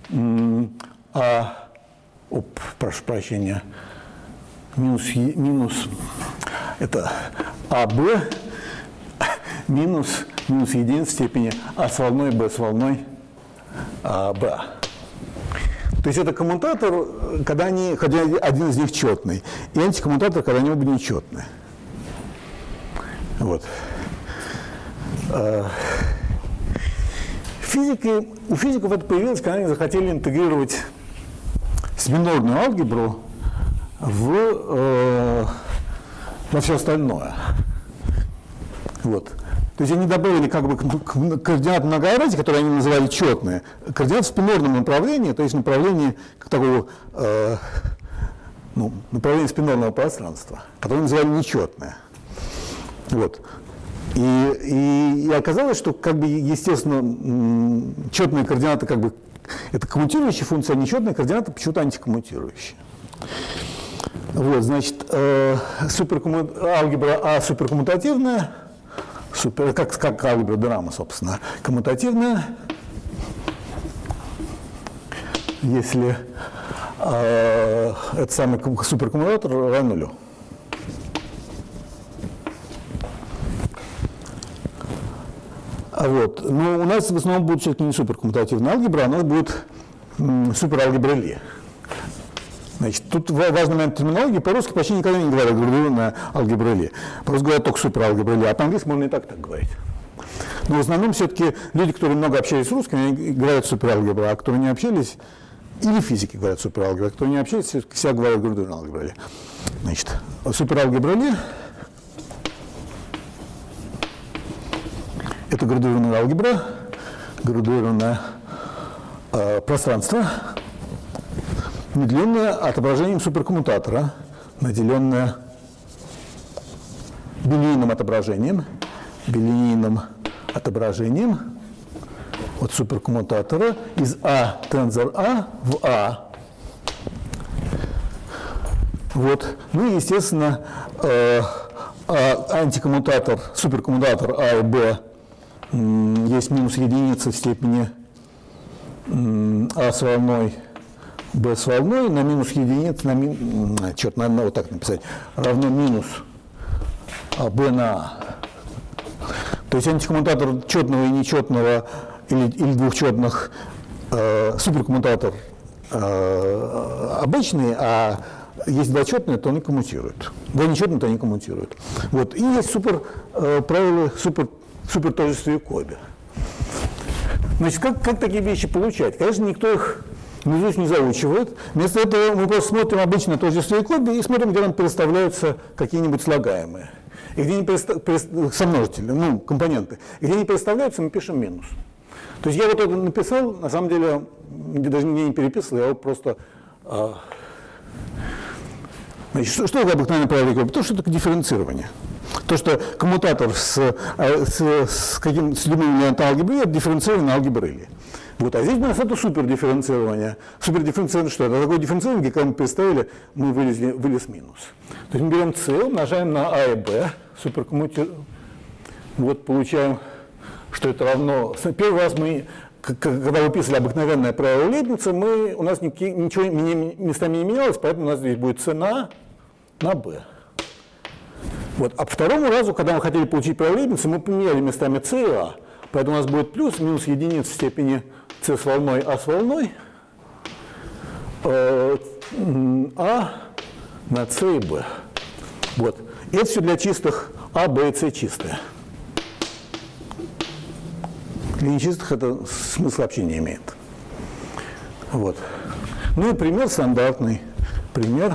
Прошу прощения. Минус это АБ минус единица в степени А с волной, Б с волной, АБ. То есть это коммутатор, когда один из них четный, и антикоммутатор, когда они оба нечетные. Вот. У физиков это появилось, когда они захотели интегрировать семинорную алгебру во все остальное. Вот. То есть они добавили как бы координаты многообразия, которые они называли четные, координаты в спинорном направлении, то есть направлении такого направление спинорного пространства, которое называли нечетное. Вот. И оказалось, что, как бы, естественно, четные координаты, как бы, это коммутирующие функции, а нечетные координаты почему-то антикоммутирующие. Вот, значит, алгебра А суперкоммутативная, как алгебра Дерама, собственно, коммутативная, если этот самый суперкоммутатор равен нулю. Вот. Но у нас в основном будет все-таки не суперкоммутативная алгебра, а у нас будет супералгебра Ли. Значит, тут важный момент терминологии. По-русски почти никогда не говорят градуированная алгебра Ли. Просто говорят только супералгебра Ли, а по-английски можно и так говорить. Но в основном все-таки люди, которые много общались с русскими, они говорят супералгебра, а которые не общались, или физики говорят супералгебра, а которые не общались, все говорят градуированная алгебра Ли. Значит, супералгебра Ли – это градуированная алгебра, градуированное пространство, наделенное отображением суперкоммутатора, наделенная билинейным отображением от суперкоммутатора из А тензор А в А. Вот. Ну и, естественно, антикоммутатор, суперкоммутатор А и Б есть минус единица в степени А с волной, Б с волной на минус единицу, надо вот так написать, равно минус Б на А. То есть антикоммутатор четного и нечетного или двухчетных суперкоммутатор обычный, а есть два четные, то они коммутируют. Два нечетные, то они коммутируют. Вот. И есть правила супертождества Якоби. Значит, как такие вещи получать? Конечно, никто их наизусть не заучивает. Вместо этого мы просто смотрим обычное тождество Якоби и смотрим, где нам переставляются какие-нибудь слагаемые. И где не сомножители, ну, компоненты. И где не переставляются, мы пишем минус. То есть я вот это написал, на самом деле, даже не переписывал, я вот просто... Значит, что это обыкновенное правило Якоби? То, что это дифференцирование. То, что коммутатор с любым элементом алгебры это дифференцирование алгебры Или. Вот, а здесь у нас это супердифференцирование. Супердифференцирование что это? Такое дифференцирование, когда мы представили, мы вылез минус. То есть мы берем С, умножаем на А и Б, суперкоммутируем. Вот получаем, что это равно... Первый раз мы, когда выписывали обыкновенное правило Лейбница, у нас ничего местами не менялось, поэтому у нас здесь будет С на Б. Вот. А по второму разу, когда мы хотели получить правило Лейбница, мы поменяли местами С и А. Поэтому у нас будет плюс, минус единица в степени С с волной, А с волной, А на С и Б. Вот. И это все для чистых А, Б и С чистые. Для нечистых это смысл вообще не имеет. Вот. Ну и пример стандартный. Пример.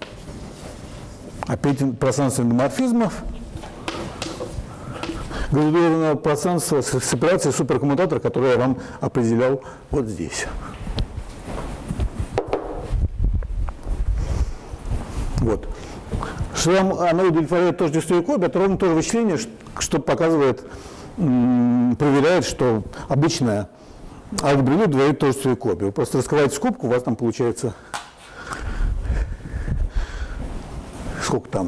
Опять пространственных диморфизмов. Градуированного пространства с операцией суперкоммутатора, которую я вам определял вот здесь. Вот. Что оно удовлетворяет тождество Якоби, это ровно то же вычисление, что показывает, проверяет, что обычная алгебра Или удовлетворяет тождество Якоби. Вы просто раскрываете скобку, у вас там получается... Сколько там?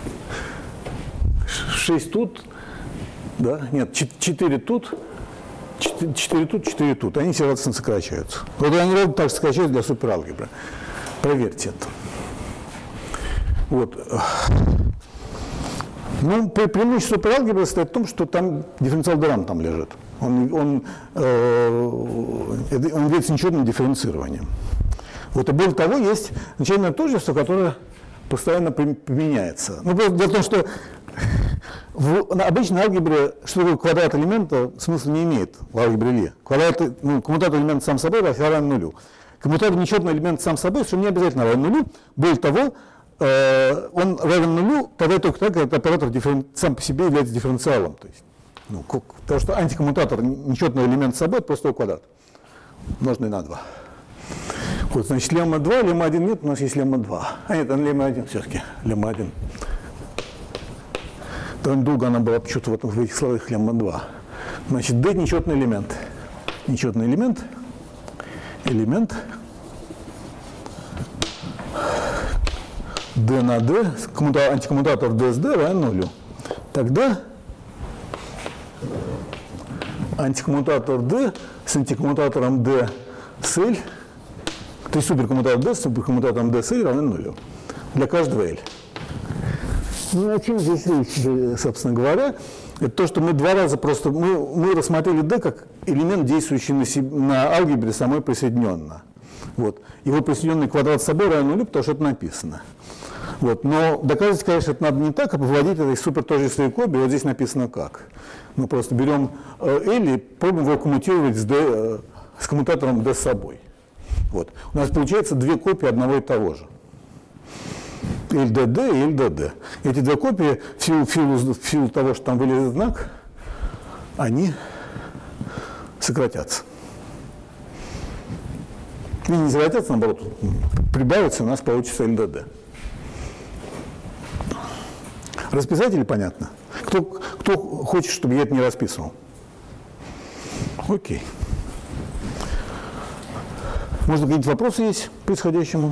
6 тут. Да? Нет, 4 тут, 4 тут, 4 тут. Они все радостно сокращаются. Вот они ровно так сокращаются для супералгебры. Проверьте это. Вот. Ну, преимущество супералгебры состоит в том, что там дифференциал Дорам там лежит. Он является нечетным дифференцированием. Вот. И более того, есть начальное тождество, которое постоянно применяется. Ну, дело в том, что на обычной алгебре, что такое квадрат элемента, смысла не имеет в алгебре Или. Коммутатор элемента сам собой равен нулю. Коммутатор нечетный элемент сам собой, что не обязательно равен нулю. Более того, он равен нулю тогда только так, когда оператор сам по себе является дифференциалом. То есть, потому что антикоммутатор нечетного элемента собой это просто его квадрат, умноженный на 2. Вот, значит, лемма 2, лемма 1 нет, у нас есть лемма 2. А нет, лемма 1 все-таки, лемма 1. Довольно долго она была почему-то в этих словах лемма 2. Значит, D нечетный элемент. Нечетный элемент. Элемент. D на D, антикоммутатор D с D равен нулю. Тогда антикоммутатор D с антикоммутатором D с L, то есть суперкоммутатор D с суперкоммутатором D с L равен нулю. Для каждого L. Ну, о чем здесь речь, собственно говоря? Это то, что мы два раза просто... Мы рассмотрели D как элемент, действующий на алгебре самой присоединенно. Вот. Его присоединенный квадрат с собой равен нулю, потому что это написано. Вот. Но доказывать, конечно, это надо не так, а выводить это из супертождества Якоби. Вот здесь написано как. Мы просто берем L и пробуем его коммутировать с коммутатором D с собой. Вот. У нас получается две копии одного и того же. LDD и LDD. Эти две копии, в силу того, что там вылезет знак, они сократятся. И не сократятся, наоборот, прибавятся, у нас получится LDD. Расписать или понятно? Кто хочет, чтобы я это не расписывал? Окей. Может, какие-нибудь вопросы есть к происходящему?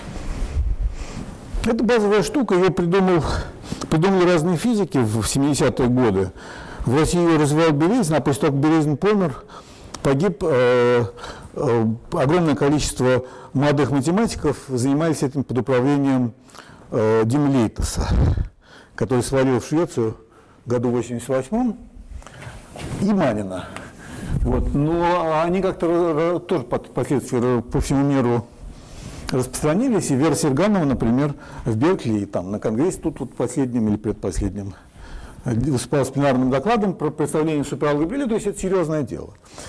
Это базовая штука, ее придумали разные физики в 70-е годы. В России ее развивал Березин, а после того, как Березин помер, погиб огромное количество молодых математиков, занимались этим под управлением Димлейтеса, который свалил в Швецию в году 88-м, и Манина. Вот. Но они как-то тоже впоследствии по всему миру распространились, и Вера Серганова, например, в Беркли, там, на конгрессе, тут вот последнем или предпоследнем, выступала с пленарным докладом про представление супералгебры, то есть это серьезное дело.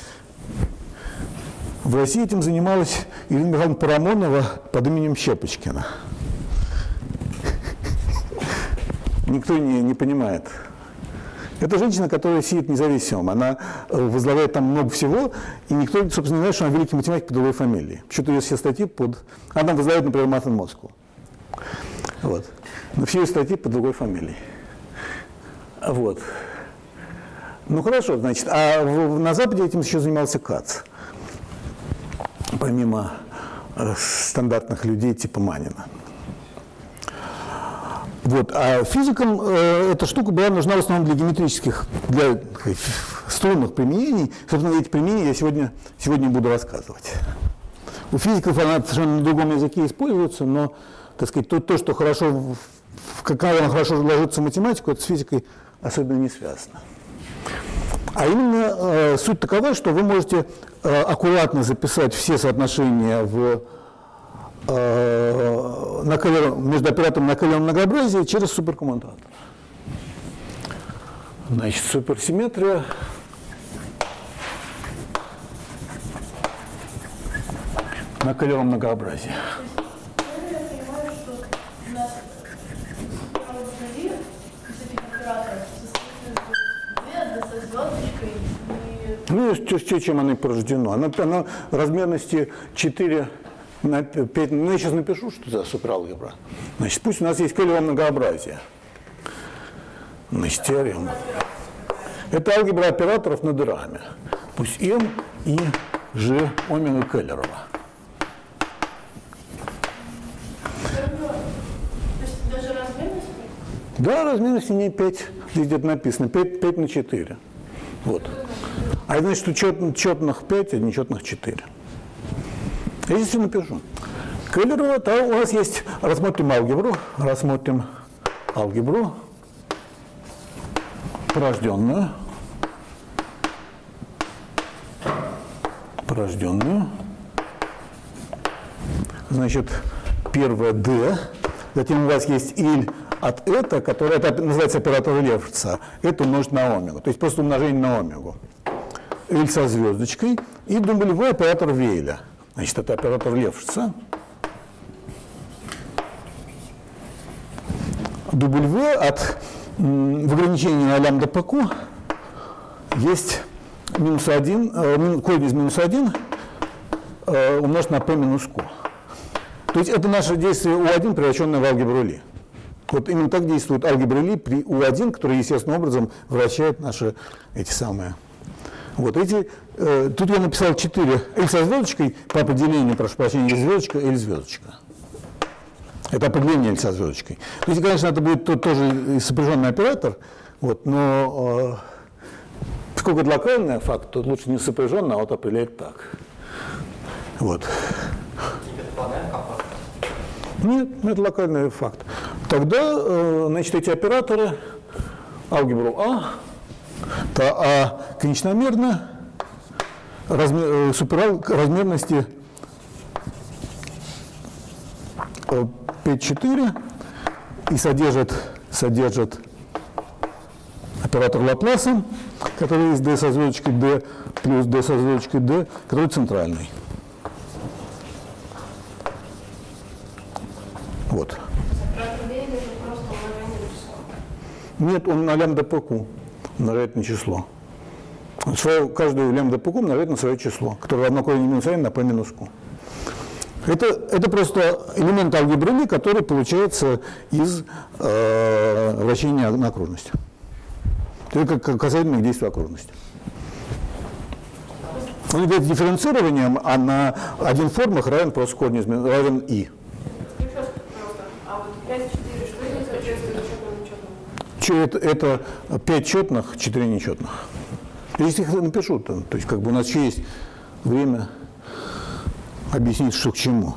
В России этим занималась Ирина Михайловна Парамонова под именем Щепочкина. Никто не понимает. Это женщина, которая сидит независимым. Она возглавляет там много всего, и никто, собственно, не знает, что она великий математик по другой фамилии. Почему-то ее все статьи Она возглавляет, например, Math in Moscow. Вот. Но все ее статьи по другой фамилии. Вот. Ну, хорошо, значит. А на Западе этим еще занимался Кац. Помимо стандартных людей типа Манина. Вот. А физикам эта штука была нужна в основном для геометрических, для струнных применений. Собственно, эти применения я сегодня буду рассказывать. У физиков она совершенно на другом языке используется, но, так сказать, то, что хорошо, как она хорошо ложится в математику, это с физикой особенно не связано. А именно суть такова, что вы можете аккуратно записать все соотношения между оператором на Каллеровом многообразии через суперкоммутатор. Значит, суперсимметрия. На Каллеровом многообразии. Я понимаю, что у нас оператор состоит ну, с чем оно порождено. Оно размерности 4 на 5. Ну, я сейчас напишу, что за супералгебра. Значит, пусть у нас есть Каллерово многообразие. Значит, теорема. Это алгебра операторов над дырами. Пусть М и G омега Каллерова. Да, размерности не 5. Здесь где-то написано 5 на 4. Вот. А это значит, что четных 5, а нечетных 4. Я здесь все напишу. Каллерова, то у нас есть, рассмотрим алгебру порожденную. Значит, первое D, затем у вас есть иль от это, которое называется оператор Лефшица, это умножить на омегу, то есть просто умножение на омегу. Иль со звездочкой и W оператор Вейля. Значит, это оператор Лефшица. W в ограничении на лямбда по Q есть корень из минус 1 умножить на P минус Q. То есть это наше действие U1, превращенное в алгебру Ли. Вот именно так действует алгебра Ли при U1, который естественным образом вращает наши эти самые. Вот эти, тут я написал 4 L со звездочкой, по определению, прошу прощения, звездочка, L звездочка. Это определение L со звездочкой. То есть, конечно, это будет тоже сопряженный оператор, вот, но поскольку это локальный факт, то лучше не сопряженный, а вот определять так. Вот. Нет, это локальный факт. Тогда, значит, эти операторы, алгебру А, то А конечномерно размерности 5,4 и содержит оператор Лапласа, который есть d со звездочкой d плюс d со звездочкой d, который центральный. Вот. Нет, он на лямбда по Q умножает на число. Каждую лямбда по Q умножает на свое число, которое равно корень минус 1 на p минус Q. Это просто элемент алгебры Ли, который получается из вращения на окружности. Это как касательно действия окружности. Он является дифференцированием, а на один формах равен просто корню изменения, равен И. А вот 5, 4, что здесь соответствует четному? Это 5 четных, 4 нечетных. Если их напишу, то есть как бы у нас еще есть время объяснить, что к чему.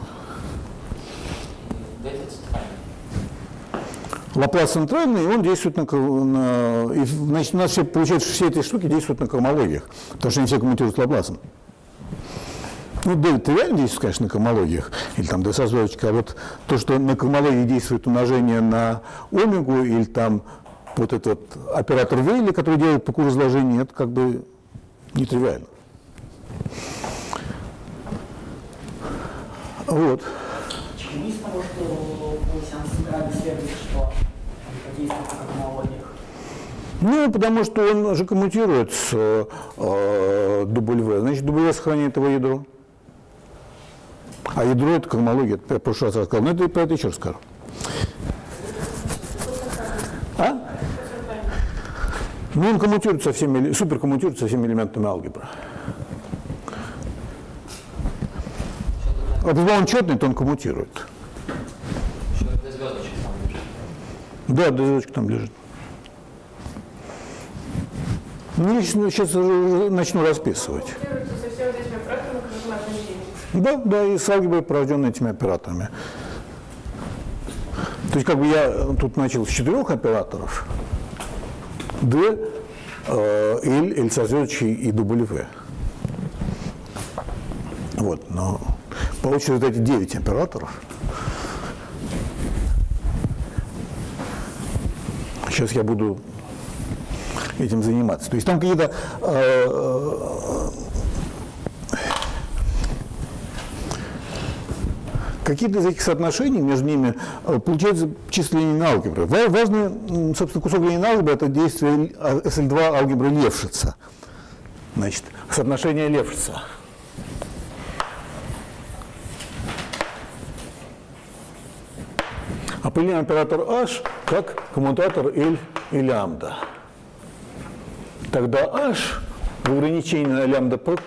Лаплас центральный, и он действует и, значит, у нас все, получается, все эти штуки действуют на космологиях, потому что они все коммутируют с Лапласом. Ну, D тривиально действует, конечно, на космологиях, или там D со звездочкой, а вот то, что на космологии действует умножение на омегу, или там вот этот оператор Вейли, который делает по курсу изложения, это как бы нетривиально. Вот. Почему из того, что сеанс центральный следует, что он действует на космологиях? Ну, потому что он же коммутирует с W. Значит, W сохраняет его ядро. А ядро – это космология. Я в прошлый раз рассказал. Но это про это еще расскажу. А? Ну, он коммутирует со всеми, суперкоммутирует со всеми элементами алгебры. А когда он четный, то он коммутирует. Еще до звездочек там лежит. Да, до звездочек там лежит. Ну, сейчас начну расписывать. Коммутируется со всеми вот этими операторами, которые мы отметили. Да, и с алгеброй, порожденной этими операторами. То есть, как бы я тут начал с 4 операторов. D, L со звездочкой и W. Вот, но получится вот эти 9 операторов. Сейчас я буду этим заниматься. То есть там какие-то из этих соотношений между ними получается чисто линейная алгебра. Важный, собственно, кусок линейной алгебры – это действие SL2 алгебры Левшица. Значит, соотношение Левшица. Определяем оператор H как коммутатор L и лямбда. Тогда H в ограничении на лямбда P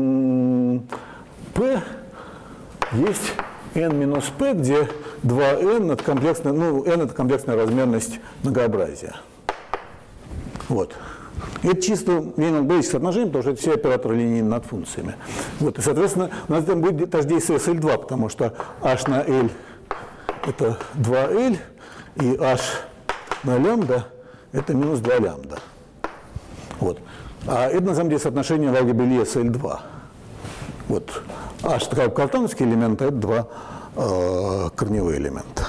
есть n минус p, где 2n это комплексная, ну, n это комплексная размерность многообразия. Вот. И это чисто линейное соотношение, потому что это все операторы линейные над функциями. Вот. И, соответственно, у нас там будет даже действие SL2, потому что h на L это 2L, и h на лямбда это минус 2 лямбда. Вот. А это на самом деле соотношение в алгебре Ли SL2. Вот. H такой картановский элемент, а это 2 корневые элемента.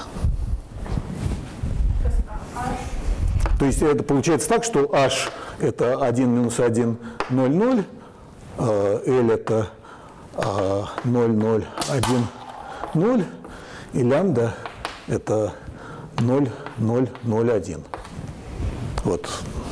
То есть это получается так, что H это 1 минус 1, 0, 0, L это 0, 0, 1, 0, и лямбда это 0, 0, 0, 1. Вот.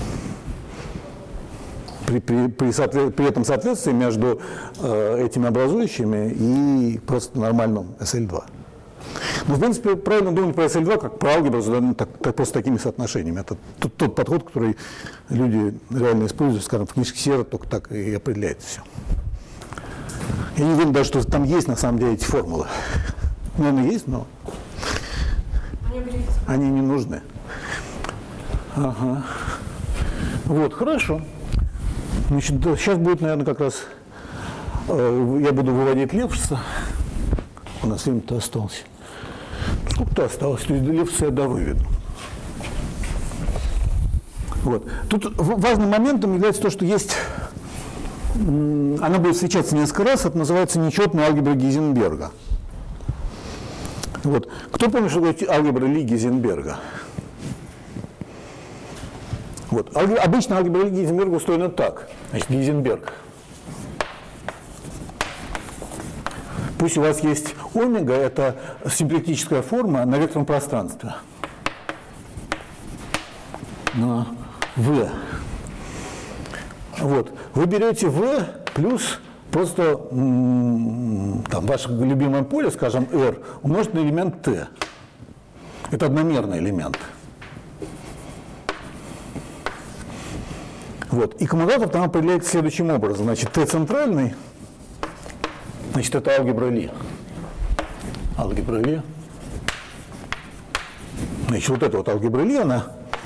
При этом соответствии между этими образующими и просто нормальным SL2. Но, в принципе, правильно думать про SL2 как про алгебру, просто такими соотношениями. Это тот подход, который люди реально используют, скажем, в книжке Сера, только так и определяется все. Я не уверен даже, что там есть на самом деле эти формулы. Наверное, есть, но они не нужны. Ага. Вот, хорошо. Значит, да, сейчас будет, наверное, как раз я буду выводить Левшица. У нас время-то осталось. Сколько-то осталось, то есть до Левшица я довыведу. Вот. Тут важным моментом является то, что есть, она будет встречаться несколько раз, это называется нечетная алгебра Гейзенберга. Вот. Кто помнит, что такое алгебра Ли Гейзенберга? Вот. Обычно алгебра Ли Гейзенберга устроена так. Значит, Гейзенберг. Пусть у вас есть омега, это симплектическая форма на векторном пространстве. На V. Вот. Вы берете V плюс просто там, ваше любимое поле, скажем, R, умножить на элемент T. Это одномерный элемент. Вот. И коммутатор там определяется следующим образом. Значит, T центральный, значит, это алгебра Ли. Алгебра Ли. Значит, вот эта вот алгебра Ли, она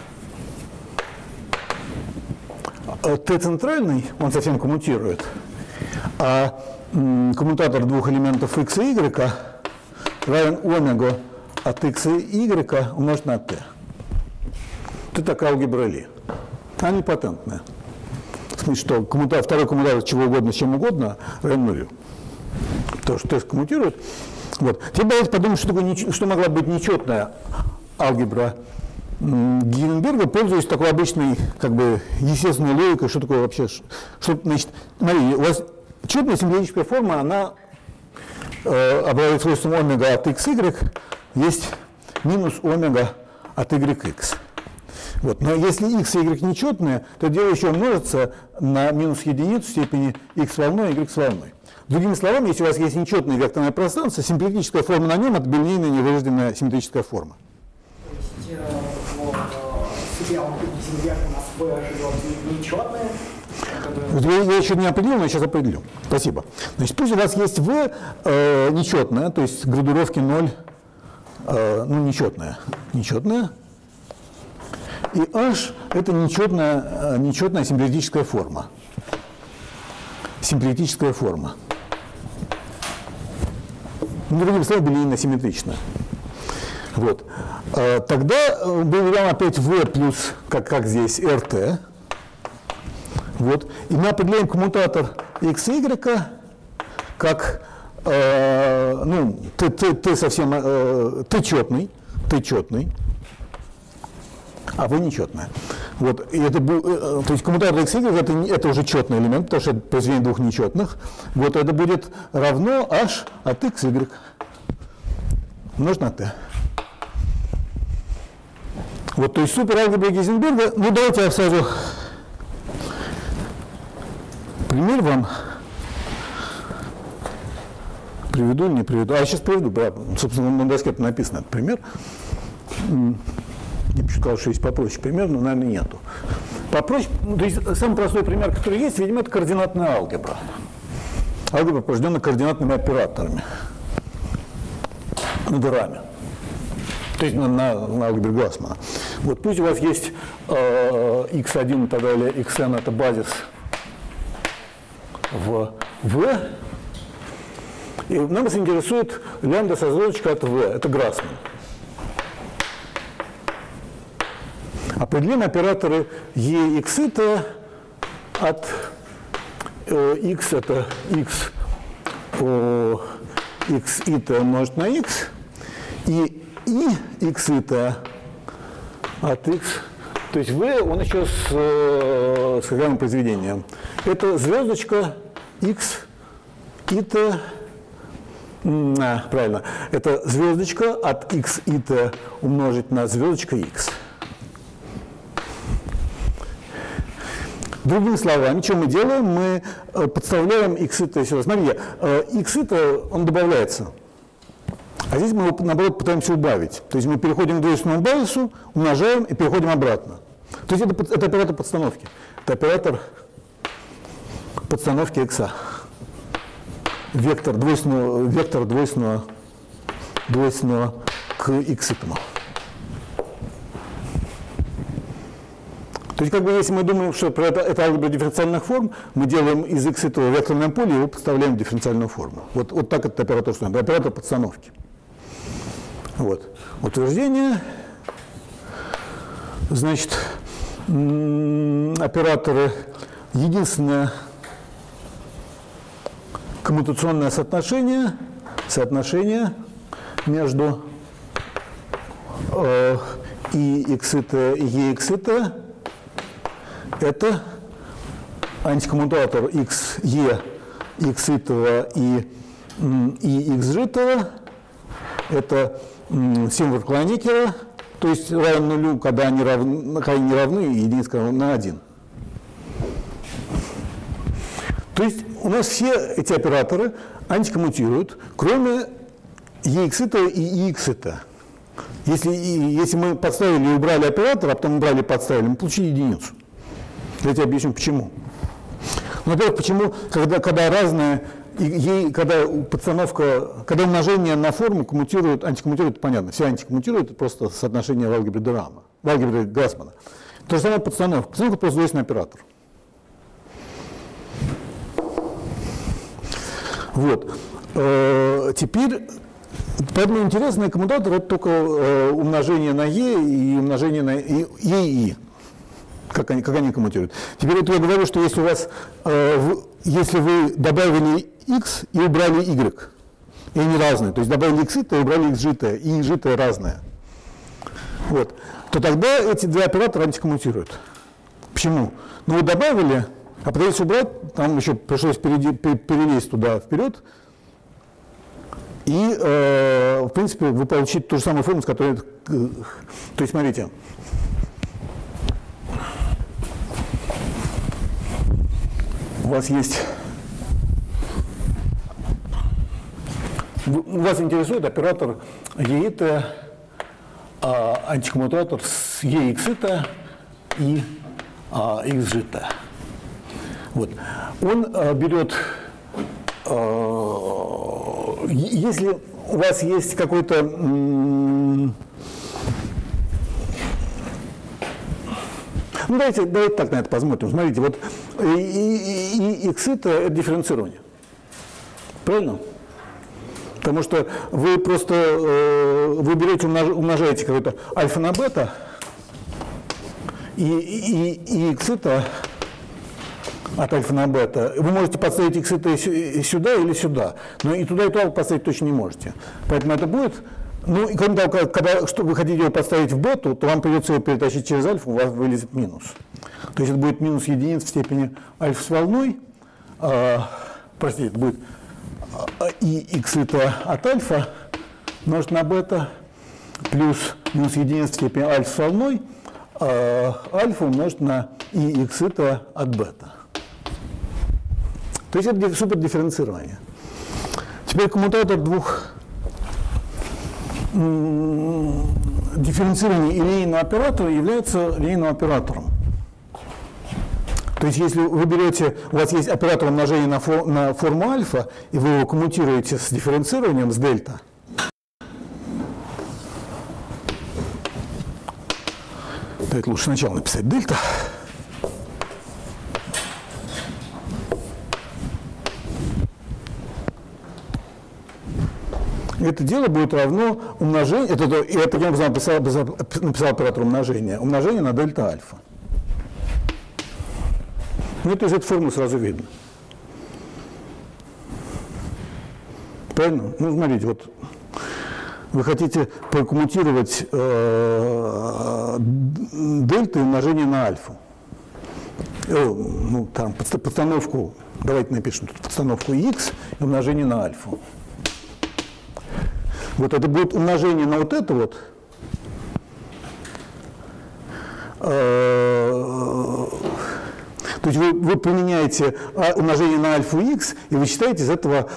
T центральный, он совсем коммутирует, а коммутатор двух элементов x и y равен омега от x и y умножить на t. Это такая алгебра Ли. Она непатентная. В смысле, что второй коммутатор чего угодно, с чем угодно равен нулю. Потому что t коммутирует. Вот. Теперь давайте подумаем, что могла быть нечетная алгебра Гейзенберга, пользуясь такой обычной, как бы, естественной логикой. Что такое вообще? Значит, смотрите, у вас четная симметрическая форма, она обладает свойством омега от xy, есть минус омега от yx. Вот. Но если x и y нечетные, то дело еще умножится на минус единицу в степени x волной и y волной. Другими словами, если у вас есть нечетное векторное пространство, симметрическая форма на нем – это билинейная невыраженная симметрическая форма. То есть себе Гейзенберг у нас живет нечетное. Я еще не определил, но я сейчас определю. Спасибо. Значит, пусть у вас есть v нечетное, то есть градуировки 0, ну, нечетное, и h – это нечетная симплетическая форма. Симплетическая форма. Ну, другими словами, билинейно-симметричная. Вот. Тогда мы берем опять v плюс, как здесь, rt. Вот. И мы определяем коммутатор x и y как, ну, t совсем, t четный, а v нечетная. Вот. И это то есть коммутатор x и y это уже четный элемент, потому что это произведение двух нечетных. Вот это будет равно h от x, y умножить на t. Вот, то есть супералгебра Гейзенберга. Ну, давайте я сразу пример вам приведу или не приведу. А я сейчас приведу, собственно, на доске написано этот пример. Я бы сказал, что есть попроще пример, но, наверное, нету. Попроще, ну, то есть самый простой пример, который есть, видимо, это координатная алгебра. Алгебра, порожденная координатными операторами, дырами. То есть на алгебре Глассмана. Вот пусть у вас есть x1 и так далее, xn это базис в v, и нас интересует лямбда со звездочкой от v, это Гроссман. Определим операторы e, x и t от x это x и t умножить на x, и x и t от x, то есть v, он еще с каким произведением. Это звездочка x и t, правильно, это звездочка от x и t умножить на звездочка x. Другими словами, что мы делаем? Мы подставляем x и t сюда. Смотрите, x и t, он добавляется. А здесь мы его, наоборот, пытаемся убавить. То есть мы переходим к двойственному базису, умножаем и переходим обратно. То есть это оператор подстановки. Это оператор подстановки x. Вектор двойственного к x. То есть, как бы, если мы думаем, что это алгебра дифференциальных форм, мы делаем из x этого векторное поле и его подставляем в дифференциальную форму. Вот так этот оператор устроен. Это оператор подстановки. Вот. Утверждение. Значит, операторы, единственное коммутационное соотношение между и x и t и e x и t, это антикоммутатор x, e, x итого и x житого, это символ Клайнекера, то есть равен нулю, когда они не равны, единица на 1. То есть у нас все эти операторы антикоммутируют, кроме EXIT и EXIT. Если мы подставили и убрали оператор, а потом убрали и подставили, мы получили единицу. Я тебе объясню, почему. Ну, во-первых, почему, когда разные, когда постановка, когда умножение на форму коммутирует, антикоммутирует, понятно, все антикоммутируют, это просто соотношение в алгебре Дерама, в алгебре Грассмана. То же самое подстановка. Подстановка просто двойственный оператор. Вот. Теперь, поэтому интересный коммутатор — это только умножение на Е и умножение на Е и И. Как они коммутируют. Теперь вот я говорю, что если у вас, если вы добавили X и убрали Y, и они разные, то есть добавили X и убрали XJ, и XJ разные, вот, то тогда эти два оператора антикоммутируют. Почему? Ну, вы добавили, а потом если убрать, там еще пришлось перелезть туда вперед, и, в принципе, вы получите ту же самую форму, с которой... То есть, смотрите, у вас есть... Вас интересует оператор EIT, антикоммутатор с EXIT и XJT. Вот. Он берет... Если у вас есть какой-то... Ну, давайте так на это посмотрим. Смотрите, вот XIT — это дифференцирование. Правильно? Потому что вы просто вы берете, умножаете какой-то альфа на бета, и XIT от альфа на бета. Вы можете подставить XIT сюда или сюда, но и туда поставить точно не можете. Поэтому это будет... Ну, и кроме того, чтобы вы хотите его подставить в бету, то вам придется его перетащить через альфа, у вас вылезет минус. То есть это будет минус единиц в степени альфа с волной, простите, это будет и XIT от альфа умножить на бета плюс минус единиц в степени альфа с волной, альфа умножить на и XIT от бета. То есть это супердифференцирование. Теперь коммутатор двух дифференцирования линейного оператора является линейным оператором. То есть если вы берете, у вас есть оператор умножения на форму альфа, и вы его коммутируете с дифференцированием, с дельта, это лучше сначала написать дельта. Это дело будет равно умножению, это я написал оператор умножения на дельта альфа. Ну, это из этой формулы сразу видно. Правильно? Ну, смотрите, вот вы хотите прокоммутировать дельта и умножение на альфу. Ну, там, подстановку, давайте напишем тут подстановку x и умножение на альфу. Вот это будет умножение на вот это вот. То есть вы применяете умножение на альфу x, и вы считаете из этого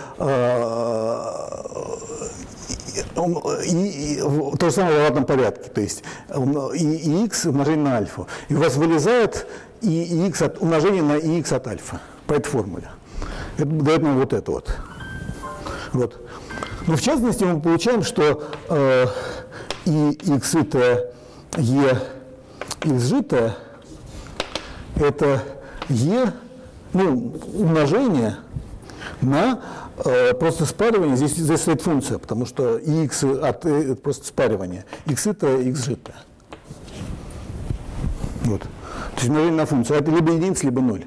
то же самое в обратном порядке. То есть и x умножение на альфу. И у вас вылезает и x от умножения на x от альфа по этой формуле. Это дает нам вот это вот. Вот. Но в частности мы получаем, что и XIT E XJ это E, ну, умножение на просто спаривание, здесь стоит функция, потому что x от это просто спаривание, XIT XJ. Вот. То есть умножение на функцию, это либо единица, либо 0.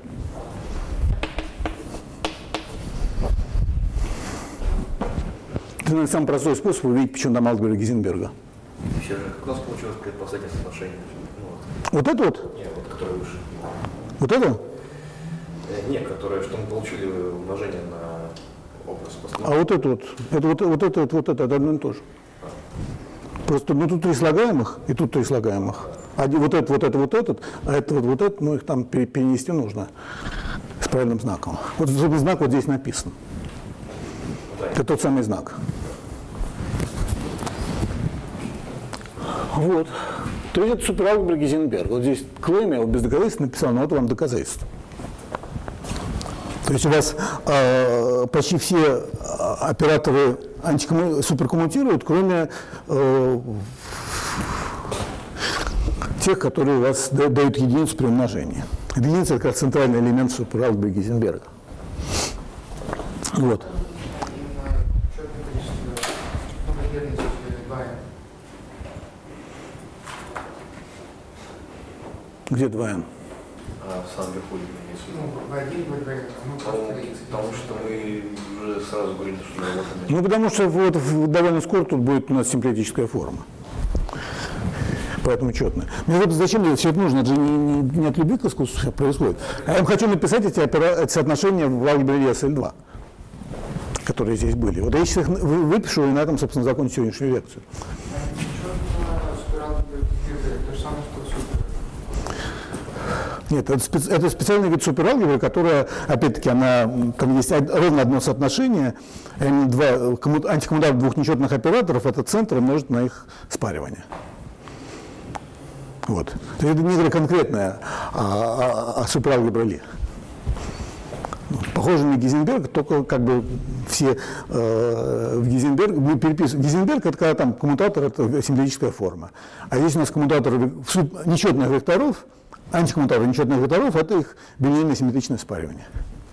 Это самый простой способ увидеть, почему там алгебра Гейзенберга. Еще же, как у нас получилось предпоследнее соотношение? Вот это вот? Нет, вот которое выше. Вот это? Нет, которое, что мы получили умножение на образ постановки. А вот это вот, это одно и то же. Просто, ну, тут три слагаемых, и тут три слагаемых. Вот этот, а это вот этот, ну, их там перенести нужно. правильным знаком. Вот знак вот здесь написан. Это тот самый знак. Вот. То есть это супералгебра Гейзенберга. Вот здесь клейм, я его без доказательств написал, но вот вам доказательство. То есть у вас почти все операторы суперкоммутируют, кроме тех, которые у вас дают единицу при умножении. Единица – это как центральный элемент супералгебры Гейзенберга. Вот. Где 2n? В самом верху единицу. Ну, в1 будет вариант, Потому что мы уже сразу говорили, что мы работаем. Ну, потому что вот довольно скоро тут будет у нас симплетическая форма. Поэтому четно. Мне вот зачем все это нужно? Это же не от любви к искусству все происходит. А я вам хочу написать эти соотношения в алгебре ESL2, которые здесь были. Вот я сейчас их выпишу и на этом, собственно, закончу сегодняшнюю лекцию. Нет, это специальный вид супералгебры, которая, опять-таки, там есть ровно одно соотношение, антикоммутатор двух нечетных операторов, это центр умножить на их спаривание. Вот. То есть это не конкретная супералгебра Ли. Похоже на Гейзенберг, только как бы все в Гейзенберг, мы переписываем. Гейзенберг – это когда там коммутатор, это симметрическая форма. А здесь у нас коммутатор нечетных векторов, антикоммутатор нечетных векторов – это их билинейное симметричное спаривание.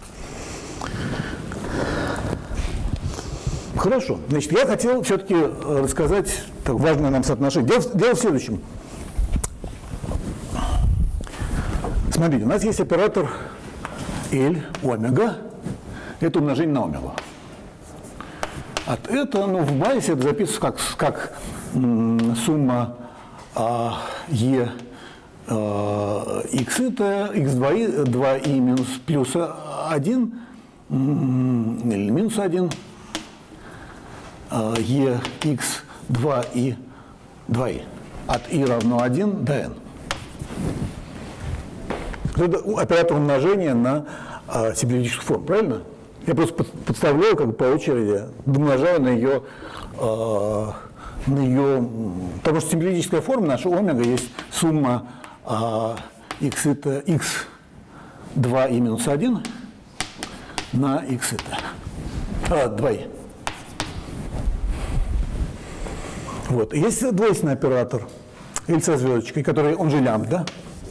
Хорошо. Значит, я хотел все-таки рассказать так, важное нам соотношение. Дело в следующем. Смотрите, у нас есть оператор L, омега, это умножение на омегу. От это, в байсе это записывается как сумма E x это x2 2i минус плюс 1 или минус 1 E x 2i 2i от i равно 1 до n. Это оператор умножения на симплетическую форму, правильно? Я просто подставляю как бы по очереди, умножаю на ее, потому что симплетическая форма наша омега есть сумма x это x 2i минус 1 на x это 2i. Вот. Есть двойственный оператор L со звездочкой, который, он же лямбда,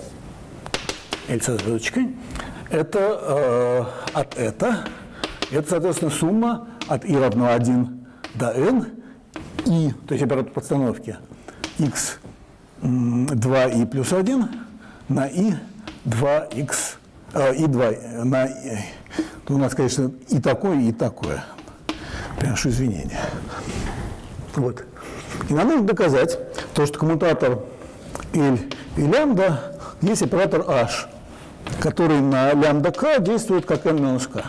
L со звездочкой, это это, соответственно, сумма от i равно 1 до n, и, то есть оператор подстановки, x 2i плюс 1 на i 2x, и 2, на, у нас, конечно, и такое, приношу извинения. Вот. И нам нужно доказать то, что коммутатор L и лямбда есть оператор H, который на лямбда k действует как n минус k.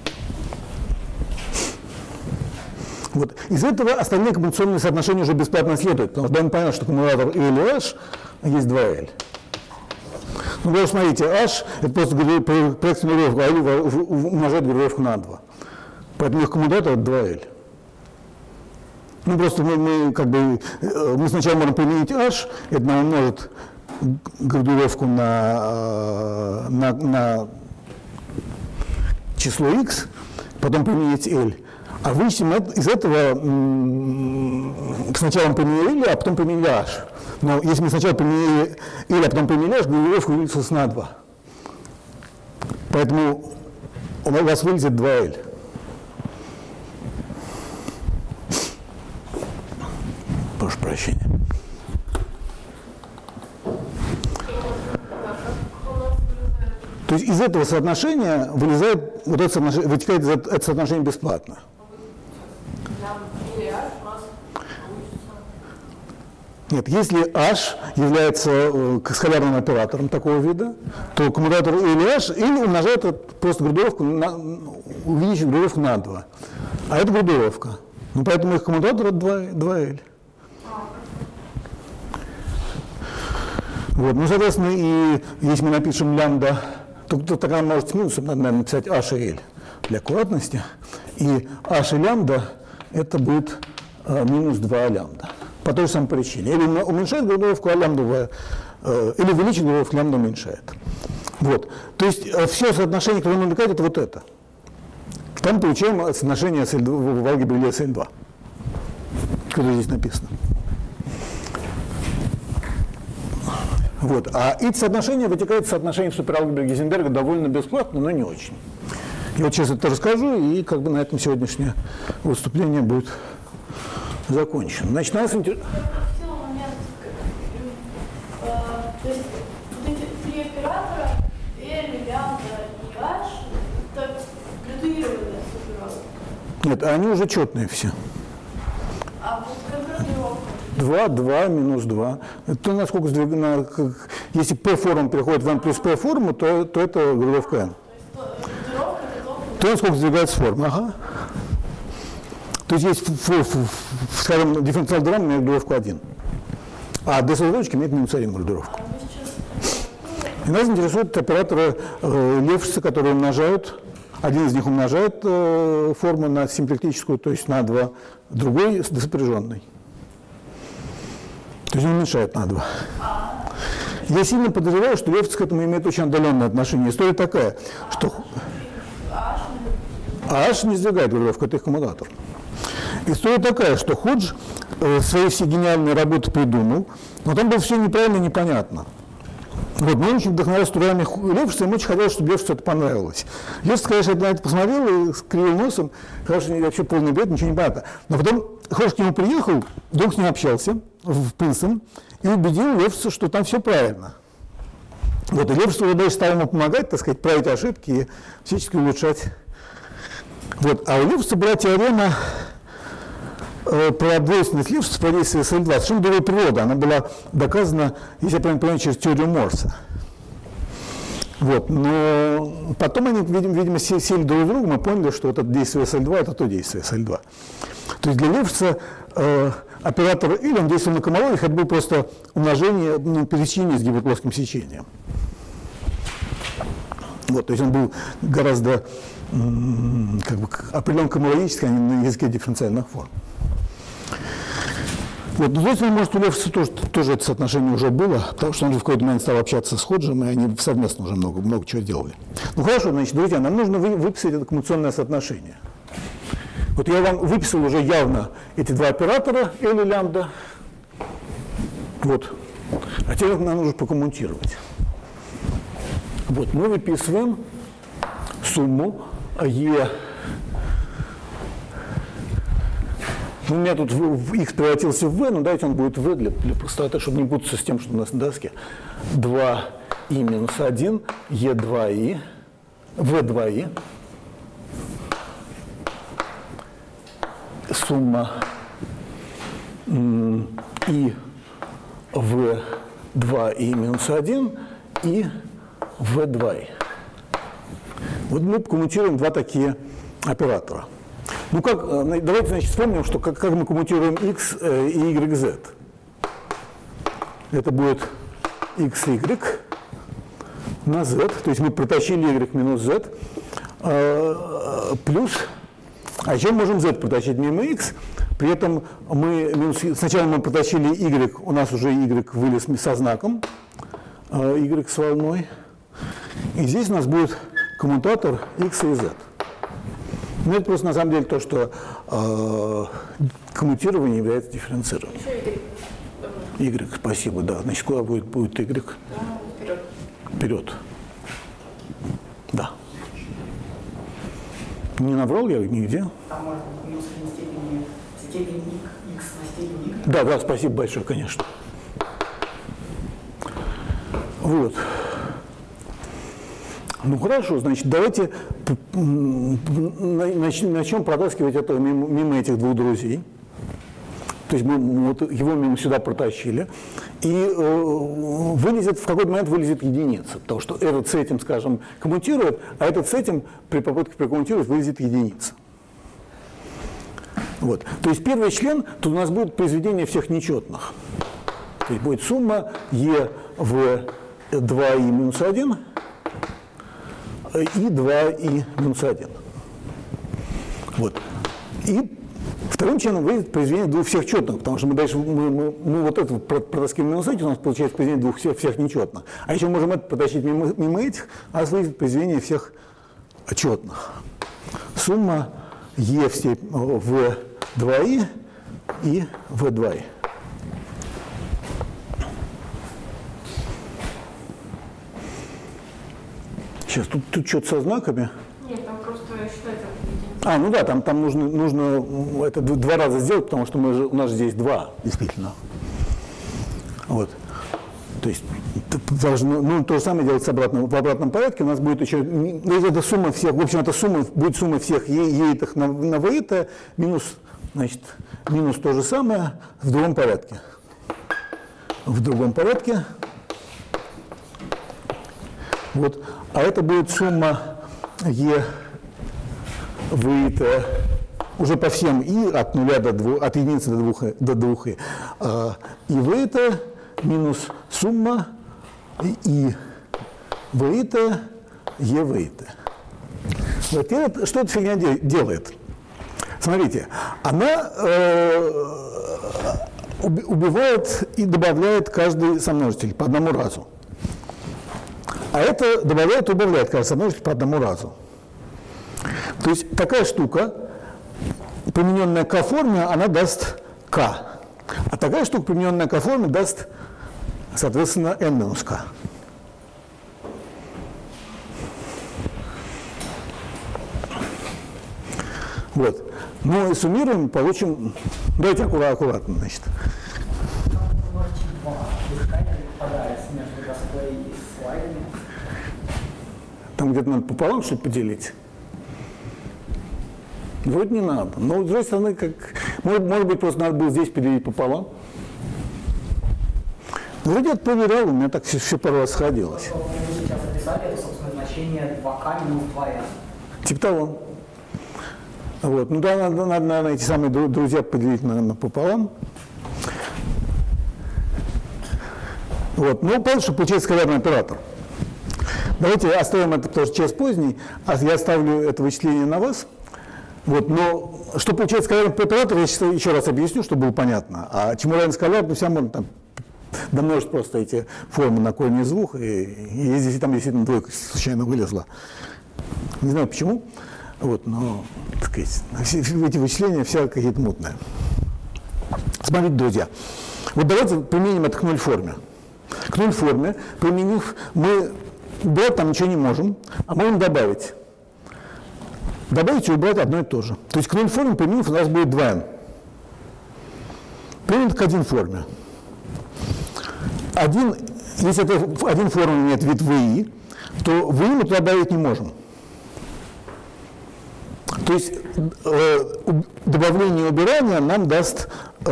Вот. Из этого остальные коммутационные соотношения уже бесплатно следуют, потому что давно понятно, что коммутатор L и H есть 2L. Ну, вы смотрите, H это просто проект группировку, а L умножает группировку на 2. Поэтому их коммутатор это 2L. Ну, просто мы сначала можем применить H, это нам умножит градуировку на число x, потом применить L. А вычтем из этого сначала мы применили L, а потом применили H. Но если мы сначала применили L, а потом применили H, градуировка увеличилась на 2. Поэтому у вас вылезет 2L. Прошу прощения. То есть из этого соотношения вылезает, вот это соотношение, вытекает это соотношение бесплатно. Нет, если H является скалярным оператором такого вида, то коммутатор или H или умножает просто градуировку, увеличивает градуировку на 2. А это градуировка. Ну, поэтому их коммутатор это 2L. Вот. Ну, соответственно, и если мы напишем лямбда Только тогда может с минусом, надо, наверное, написать h и l для аккуратности. И h и лямбда это будет минус 2 лямбда. По той же самой причине. Или уменьшает группировку, а лямбда или увеличит группировку, лямбда уменьшает. Вот. То есть все соотношение, которое нам намекает, это вот это. Там получаем соотношение в алгебре LSL2, которое здесь написано. Вот. А эти соотношения вытекают из соотношения супералгебры Гейзенберга довольно бесплатно, но не очень. Я вот сейчас это расскажу, и как бы на этом сегодняшнее выступление будет закончено. Значит, нас интересует... То есть вот эти три оператора, L, лямбда и H, это градуированные супералгебры. Нет, они уже четные все. А вот градуировка? 2, 2, минус 2. Это насколько если P-форма переходит в N плюс P-форму, то это градуировка N. То есть градуировка это только... То насколько сдвигается форма. Ага. То есть есть, скажем, дифференциал драма имеет градуировку 1. А D-точки имеет минус 1 градуировку. И нас интересуют операторы Левшица, которые умножают, один из них умножает форму на симплектическую, то есть на 2, другой сопряженный. То есть он уменьшает на 2. Я сильно подозреваю, что Левшиц к этому имеет очень отдаленное отношение. История такая, что H не сдвигает градуировку, это их коммутатор. История такая, что Ходж свои все гениальные работы придумал, но там было все неправильно и непонятно. Вот, мы очень вдохновлялись трудами Левшица, и мы очень хотели, чтобы Левшицу это понравилось. Левшиц, конечно, на это посмотрел и скривил носом, сказал, что вообще полный бред, ничего не понятно. Но потом Ходж к нему приехал, долго с ним общался в Принстон и убедил Левшица, что там все правильно. Вот, и Левшиц уже дальше стал ему помогать, так сказать, править ошибки и всячески улучшать. Вот, а у Левшица была теорема про двойственность Левшица, про действие SL2, совершенно другой природы. Она была доказана, если я правильно понимаю, через теорию Морса. Вот. Но потом они, видимо, сели друг в друга, мы поняли, что вот это действие SL2 – это то действие SL2. То есть для Левшица оператор L, он действовал на комологиях, это было просто умножение, пересечение с гиперплоским сечением. Вот, то есть он был гораздо как бы определен комологически, а не на языке дифференциальных форм. Вот, но здесь, может, у Левшица тоже это соотношение уже было, потому что он же в какой-то момент стал общаться с Ходжем, и они совместно уже много чего делали. Ну хорошо, значит, друзья, нам нужно выписать это коммутационное соотношение. Вот я вам выписал уже явно эти два оператора, L и лямбда. Вот. А теперь нам нужно покоммутировать. Вот, мы выписываем сумму E. У меня тут x превратился в v, но давайте он будет v для простоты, чтобы не путаться с тем, что у нас на доске. 2i минус 1, e2i, v2i. Сумма и v2i минус 1 и v2i. Вот мы коммутируем два такие оператора. Ну как, давайте, значит, вспомним, что как мы коммутируем x и y, z. Это будет x, y на z, то есть мы протащили y минус z, плюс, а еще можем z протащить мимо x, при этом мы сначала мы протащили y, у нас уже y вылез со знаком, y с волной, и здесь у нас будет коммутатор x и z. Но это просто на самом деле то, что коммутирование является дифференцированием. Y, спасибо, да. Значит, куда будет y? Вперед. Вперед. Да. Не наврал я нигде? Там может быть минус степень x на степень y. Да, да, спасибо большое, конечно. Вот. Ну хорошо, значит, давайте начнем протаскивать это мимо этих двух друзей. То есть мы вот его мимо сюда протащили. И вылезет, в какой-то момент вылезет единица. Потому что этот с этим, скажем, коммутирует, а этот с этим при попытке прокоммутировать вылезет единица. Вот. То есть первый член, тут у нас будет произведение всех нечетных. То есть будет сумма e в 2i минус 1 и 2, и минус 1. Вот. И вторым членом выйдет произведение двух всех четных, потому что мы дальше мы вот это протаскиваем минус эти, у нас получается произведение двух всех нечетных. А еще можем это потащить мимо этих, а выйдет произведение всех четных. Сумма e в 2i и в 2i. Сейчас, тут что-то со знаками. Нет, там просто считается определение. Ну да, там нужно это 2 раза сделать, потому что у нас здесь 2, действительно. Вот. То есть должно, то же самое делать в обратном порядке. У нас будет еще, это сумма всех, в общем, это будет сумма всех e-итых на v-ито минус, значит, минус то же самое в другом порядке. В другом порядке. Вот. А это будет сумма e v-ито уже по всем и от 0 до 2, от единицы до 2 и v-ито минус сумма и v-ито e v-ито. Вот теперь что эта фигня делает? Смотрите, она убивает и добавляет каждый сомножитель по одному разу. А это добавляет и убавляет каждый сомножитель по одному разу. То есть такая штука, примененная к форме, она даст k. А такая штука, примененная к форме, даст, соответственно, n минус k. Вот. Ну и суммируем, получим. Давайте аккуратно, значит. Там где-то надо пополам что-то поделить. Вроде не надо. Но, с другой стороны, может быть, просто надо было здесь поделить пополам. Вроде это проверял, у меня так все пару раз сходилось. Вы сейчас описали, это, собственно, значение 2k минус 2n. Типа того. Вот. Ну да, надо, наверное, эти самые друзья поделить, наверное, пополам. Вот. Ну, понятно, что получается скалярный оператор. Давайте оставим это, потому что час поздний, а я оставлю это вычисление на вас. Вот, но что получается скалярный оператор, я сейчас еще раз объясню, чтобы было понятно. А чему равен скаляр, ну, вся можно там домножить просто эти формы на корень из 2, и здесь там действительно двойка случайно вылезла. Не знаю почему, вот, но, так сказать, эти вычисления все какие-то мутные. Смотрите, друзья, вот давайте применим это к нуль-форме. К нуль-форме, применив, мы убрать там ничего не можем, а можем добавить. Добавить и убрать одно и то же. То есть к нуль-форме применив у нас будет 2n. Примем к 1-форме. Если это 1-форма имеет вид vi, то vi мы туда добавить не можем. То есть добавление и убирание нам даст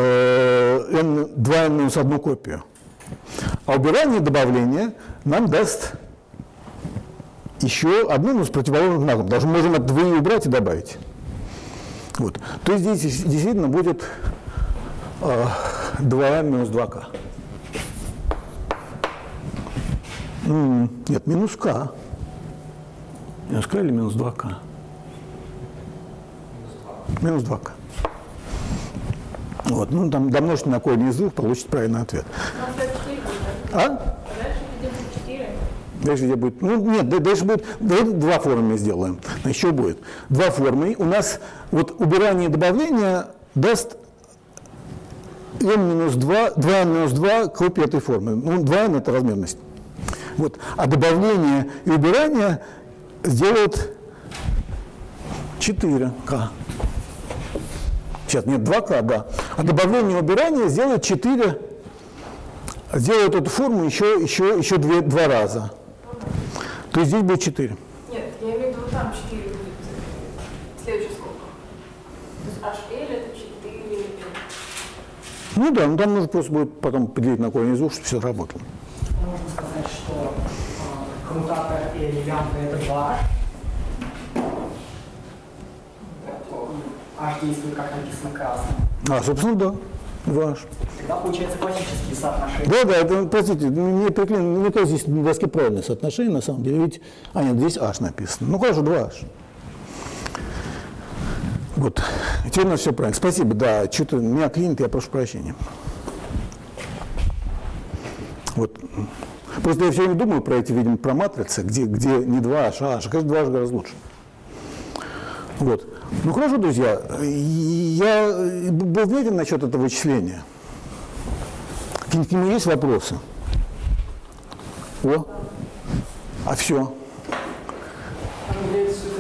2n минус 1 копию. А убирание и добавление нам даст еще одну, но с противоположным знаком. Потому что мы можем от 2 убрать и добавить. Вот. То есть здесь действительно будет 2 минус 2k. Нет, минус k. Минус k или минус 2k? Минус 2k. Вот. Ну, там домножить на корень из 2, получится правильный ответ. А? Дальше где будет? Ну, нет, дальше будет, давайте 2 формы сделаем. Еще будет 2 формы. У нас вот убирание и добавление даст n минус 2, 2n минус 2 копии этой формы. Ну, 2n это размерность. Вот. А добавление и убирание сделают 4k. Сейчас, нет, 2k, да. А добавление и убирание сделают 4, сделают эту форму еще 2 раза. То есть здесь будет 4. Нет, я имею в виду, там 4 будет следующая скобка. То есть HL это 4. Ну да, ну там нужно просто будет потом поделить на корень из 2, чтобы все работало. Можно сказать, что коммутатор и лямбда это 2. H действует, как написано, красным. Собственно, да. 2H. Тогда получается классические соотношения. Да, это, простите, мне кажется, здесь на доске правильное соотношение, на самом деле, ведь, нет, здесь H написано. Ну, хорошо, 2H. Вот, теперь у нас все правильно. Спасибо, да, что-то меня клинит, я прошу прощения. Вот. Просто я все время думаю про эти, видимо, про матрицы, где не 2H, а H. Кажется, 2H гораздо лучше. Вот. Ну, хорошо, друзья, я был внимателен насчет этого вычисления. К нему есть вопросы? А все. Там является